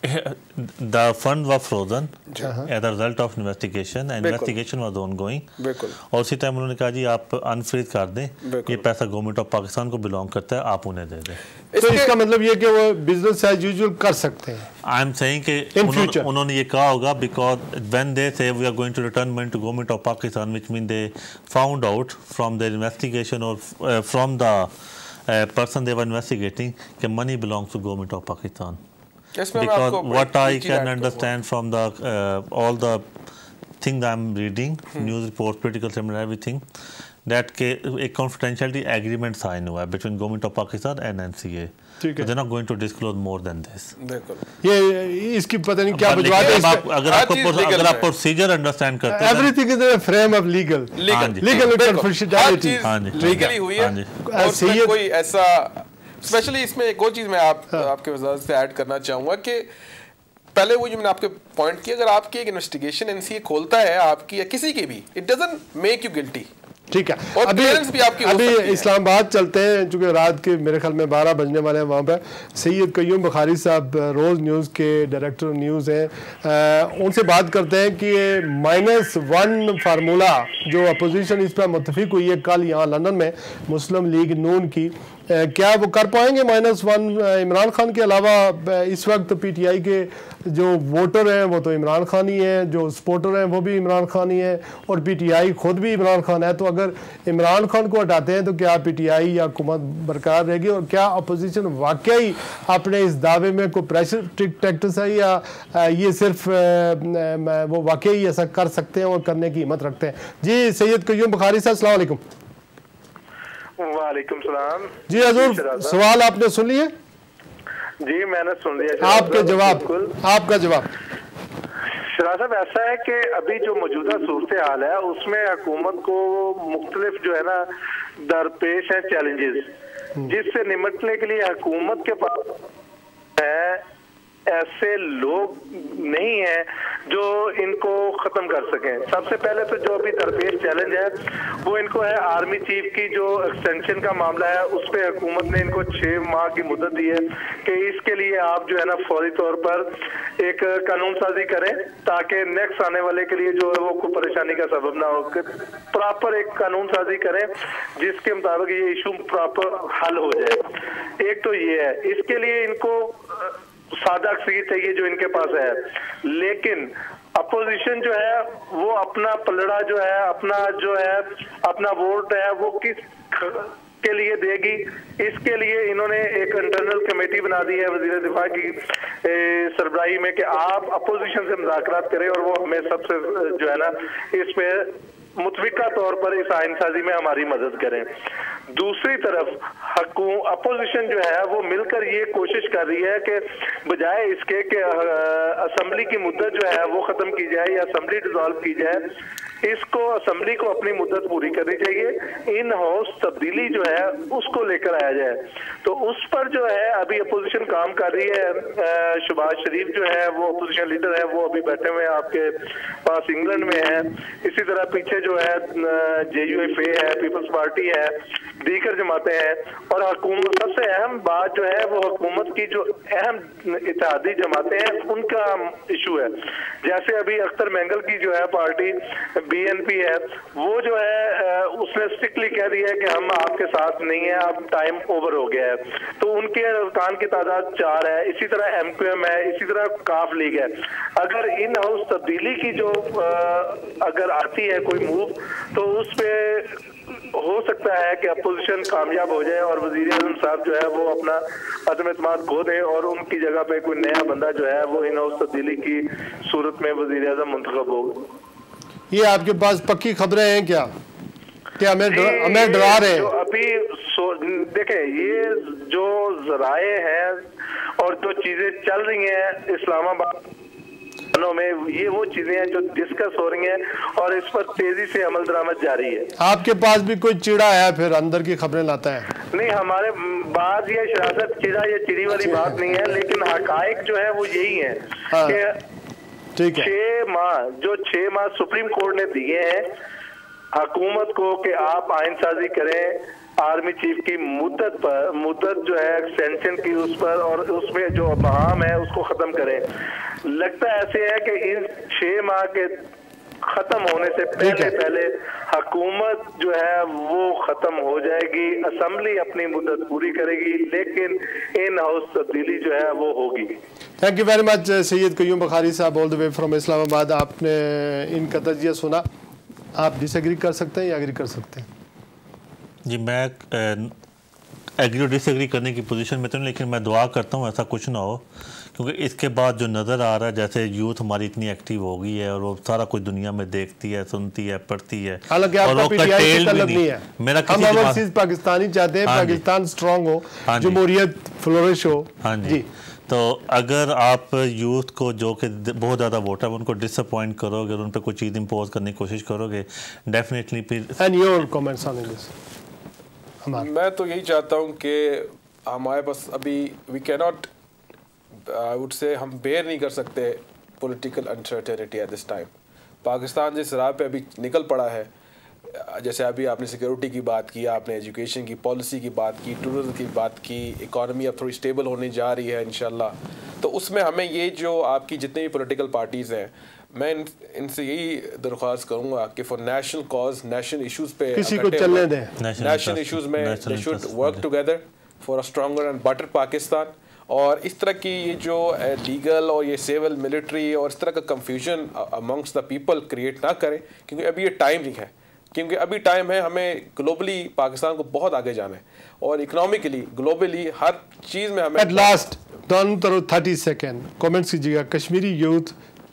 The funds were frozen as a result of investigation and investigation was ongoing. बिल्कुल। और उसी टाइम उन्होंने कहा जी आप अनफ्रीज कर दें, ये पैसा गवर्नमेंट ऑफ पाकिस्तान को बिलोंग करता है, आप उन्हें दे दें। तो इसका मतलब ये कि वो बिजनेस एज यूजुअल कर सकते हैं। आई एम सेइंग कि उन्होंने, उन्होंने ये कहा होगा because when they say we are going to return money to government of Pakistan, which mean they found out from their investigation और from the person they were investigating कि money belongs to government of Pakistan. Because what I can understand from the uh, all the things I'm reading, hmm. news reports, political seminar, everything, that के एक confidentiality agreement sign हुआ है between government of Pakistan and N C A. ठीक है। They're not going to disclose more than this. बिल्कुल। ये इसकी पता नहीं क्या बुझवाते हैं। आप अगर आपको अगर आप प्रोसीजर अंडरस्टैंड करते हैं, everything is in a frame of legal. Legal. Legal confidentiality. हाँ जी। लीगली हुई है। और इसमें कोई ऐसा, स्पेशली इसमें एक और चीज़ मैं आप हाँ। आपके वजारत से ऐड करना चाहूँगा कि पहले वो जो मैंने आपके पॉइंट किया, अगर आपकी एक इन्वेस्टिगेशन एनसीए खोलता है आपकी या किसी की भी, it doesn't make you guilty. ठीक है। और अभी भी आपकी अभी इस्लामाबाद चलते हैं, चूँकि रात के मेरे ख्याल में बारह बजने वाले हैं वहाँ पर। सैयद कयूम बुखारी साहब रोज़ न्यूज़ के डायरेक्टर न्यूज़ हैं, उनसे बात करते हैं कि माइनस वन फार्मूला जो अपोजिशन इस पर मुत्तफिक हुई है कल यहाँ लंदन में मुस्लिम लीग नून की, क्या वो कर पाएंगे माइनस वन? इमरान खान के अलावा इस वक्त पीटीआई के जो वोटर हैं वो तो इमरान खान ही हैं, जो सपोर्टर हैं वो भी इमरान खान ही हैं, और पीटीआई खुद भी इमरान खान है। तो अगर इमरान खान को हटाते हैं तो क्या पीटीआई या हुकूमत बरकरार रहेगी? और क्या अपोजिशन वाकई अपने इस दावे में कोई प्रेशर टैक्टिक्स है, या ये सिर्फ वो वाकई ऐसा कर सकते हैं और करने की हिम्मत रखते हैं? जी सैयद कयूम बुखारी साहब, अस्सलाम वालेकुम। वालेकुम सलाम। जी हजूर, सवाल आपने सुन लिए? जी मैंने सुन लिया। आपके जवाब, आपका जवाब। शराज साहब, ऐसा है कि अभी जो मौजूदा सूरत हाल है उसमें हुकूमत को मुख्तलिफ जो है ना दरपेश है चैलेंजेस, जिससे निपटने के लिए हुकूमत के पास है ऐसे लोग नहीं है जो इनको खत्म कर सकें। सबसे पहले तो जो अभी दरपेश चैलेंज है वो इनको है आर्मी चीफ की जो एक्सटेंशन का मामला है, उस पर हुकूमत ने इनको छह माह की मुद्दत दी है कि इसके लिए आप जो है ना फौरी तौर पर एक कानून साजी करें ताकि नेक्स्ट आने वाले के लिए जो है वो कोई परेशानी का सबब ना हो। प्रॉपर एक कानून साजी करें जिसके मुताबिक ये इशू प्रॉपर हल हो जाए। एक तो ये है, इसके लिए इनको सादा सीट चाहिए जो इनके पास है, लेकिन अपोजिशन जो है वो अपना पलड़ा जो है, अपना जो है अपना वोट है वो किस के लिए देगी, इसके लिए इन्होंने एक इंटरनल कमेटी बना दी है वजीर दिफा की सरबराही में कि आप अपोजिशन से मुज़ाकरात करें और वो हमें सबसे जो है ना इस पे मुतफिका तौर पर इस आइन साजी में हमारी मदद करें। दूसरी तरफ अपोजिशन जो है वो मिलकर ये कोशिश कर रही है कि बजाय इसके कि असेंबली की मुद्दत जो है वो खत्म की जाए या असेंबली डिसॉल्व की जाए, इसको असेंबली को अपनी मुद्दत पूरी करनी चाहिए, इन हाउस तब्दीली जो है उसको लेकर आया जाए। तो उस पर जो है अभी अपोजिशन काम कर रही है। शहबाज शरीफ जो है वो अपोजिशन लीडर है, वो अभी बैठे हुए आपके पास इंग्लैंड में है। इसी तरह पीछे जो है जे यू एफ ए है, पीपल्स पार्टी है, दीगर जमातें हैं, और हुकूमत सबसे अहम बात जो है वो हुकूमत की जो अहम इत्तेहादी जमातें हैं उनका इशू है। जैसे अभी अख्तर मैंगल की जो है पार्टी बी एन पी है, वो जो है उसने स्ट्रिक्टली कह दिया है कि हम आपके साथ नहीं है, अब टाइम ओवर हो गया है। तो उनके अरकान की तादाद चार है। इसी तरह एम क्यू एम है, इसी तरह काफ लीग है। अगर इन हाउस तब्दीली की जो अगर आती है कोई मूव तो उस पे हो सकता है कि अपोजिशन कामयाब हो जाए और वजीर आजम साहब जो है वो अपना अदम एतमाद खो दें और उनकी जगह पे कोई नया बंदा जो है वो इन हाउस तब्दीली की सूरत में वजीर आजम मुंतखब होगा। ये आपके पास पक्की खबरें हैं क्या कि हमें डर, हमें डरा रहे हैं? अभी देखें, ये जो जराए हैं और जो चीजें चल रही हैं इस्लामाबाद में, ये वो चीजें हैं जो डिस्कस हो रही हैं और इस पर तेजी से अमल दरामद जारी है। आपके पास भी कोई चिड़ा है फिर अंदर की खबरें लाता है? नहीं, हमारे बात ये शरासत चिड़ा या चिड़ी वाली बात नहीं है, लेकिन हकायक जो है वो यही है कि ठीक है, छह माह जो छह माह सुप्रीम कोर्ट ने दिए हैं हुकूमत को कि आप आइन साजी करें आर्मी चीफ की मुद्दत पर, मुद्दत जो है एक्सटेंशन की उस पर, और उसमें जो बहाम है उसको खत्म करें। लगता ऐसे है कि इन छह माह के खत्म होने से पहले पहले हुकूमत जो है वो खत्म हो जाएगी, असेंबली अपनी मुद्दत पूरी करेगी, लेकिन इन हाउस तब्दीली जो है वो होगी। Thank you very much Syed Qayyum Bukhari sahab all the way from Islamabad. आपने इनका तजिया सुना, आप डिसएग्री कर सकते हैं या एग्री कर सकते हैं? जी, मैं एग्री और डिसएग्री करने की पोजीशन में तो नहीं, लेकिन मैं दुआ करता हूँ ऐसा कुछ ना हो, क्योंकि इसके बाद जो नज़र आ रहा है जैसे यूथ हमारी इतनी एक्टिव हो गई है और वो सारा कुछ दुनिया में देखती है, सुनती है, पढ़ती है, हालांकि आपका पीटीआई से तलब नहीं है। मेरा हम अमर चीज पाकिस्तानी चाहते हैं, पाकिस्तान स्ट्रांग हो, जमहूरियत फ्लोरिश हो। हाँ जी, तो अगर आप यूथ को जो कि बहुत ज़्यादा वोटर है उनको डिसअपॉइंट करोगे और उन पर कुछ चीज़ इम्पोज करने की कोशिश करोगे, डेफिनेटली फिर। And your comments on this? मैं तो यही चाहता हूँ कि हमारे पास अभी we can not, I would say हम बेयर नहीं कर सकते political uncertainty at this time. Pakistan जिस राह पे अभी निकल पड़ा है, जैसे अभी आपने सिक्योरिटी की बात की, आपने एजुकेशन की पॉलिसी की बात की, टूरिज्म की बात की, इकॉनमी अब थोड़ी स्टेबल होने जा रही है इंशाल्लाह, तो उसमें हमें ये जो आपकी जितनी भी पॉलिटिकल पार्टीज़ हैं, मैं इन, इनसे यही दरख्वास्त करूँगा कि for national cause, national issues पे किसी को चलने दें, नेशनल इश्यूज़ में they should work together for a stronger and better Pakistan. और इस तरह की ये जो लीगल और ये सिविल मिलिट्री और इस तरह का confusion amongst the people create ना करें, क्योंकि अभी ये टाइम नहीं है, क्योंकि अभी टाइम है हमें ग्लोबली पाकिस्तान को बहुत आगे जाना है और इकोनॉमिकली ग्लोबली हर चीज़ में हमें। At last done thirty second comments कीजिएगा। Kashmiri youth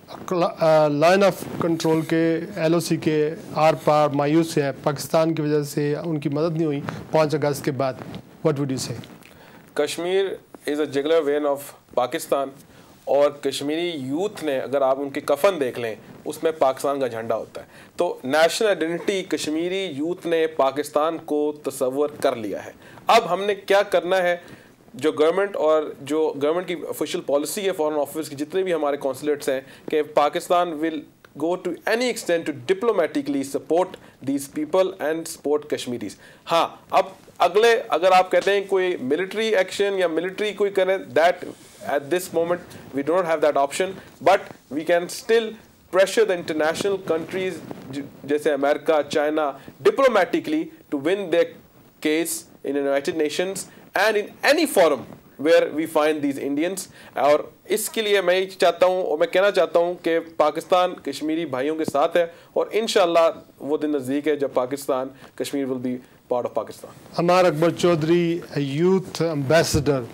line of control के एल ओ सी के आर पार मायूस है, पाकिस्तान की वजह से उनकी मदद नहीं हुई पाँच अगस्त के बाद। What would you say? Kashmir is a jugular vein of Pakistan, और कश्मीरी यूथ ने अगर आप उनके कफन देख लें उसमें पाकिस्तान का झंडा होता है। तो नेशनल आइडेंटिटी कश्मीरी यूथ ने पाकिस्तान को तस्वर कर लिया है। अब हमने क्या करना है, जो गवर्नमेंट और जो गवर्नमेंट की ऑफिशियल पॉलिसी है फॉरेन ऑफिस की जितने भी हमारे कॉन्सुलेट्स हैं कि Pakistan will go to any extent to diplomatically support these people and support Kashmiris। हाँ, अब अगले अगर आप कहते हैं कोई मिलिट्री एक्शन या मिलिट्री कोई करें, that at this moment we don't have that option, but we can still pressure the international countries जैसे America, China diplomatically to win their case in the United Nations and in any forum where we find these Indians। और इसके लिए मैं ये चाहता हूँ और मैं कहना चाहता हूँ कि पाकिस्तान कश्मीरी भाइयों के साथ है और इंशाल्लाह वो दिन नज़दीक है जब Pakistan Kashmir will be part of Pakistan. Ammar Akbar Chaudhry youth ambassador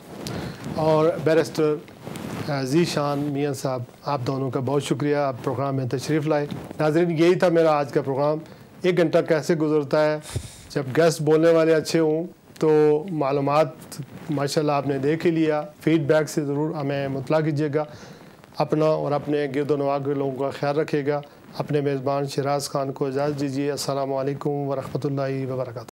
और बैरिस्टर ज़ीशान मियां साहब, आप दोनों का बहुत शुक्रिया, आप प्रोग्राम में तशरीफ़ लाए। नाज़रीन, यही था मेरा आज का प्रोग्राम। एक घंटा कैसे गुजरता है जब गेस्ट बोलने वाले अच्छे हों, तो मालूमात माशाल्लाह आपने देख ही लिया। फीडबैक से ज़रूर हमें मुतला कीजिएगा। अपना और अपने गिरदोनवा के लोगों का ख्याल रखिएगा। अपने मेज़बान शराज खान को इजाज़त दीजिए। अस्सलामु अलैकुम व रहमतुल्लाहि व बरकातहू।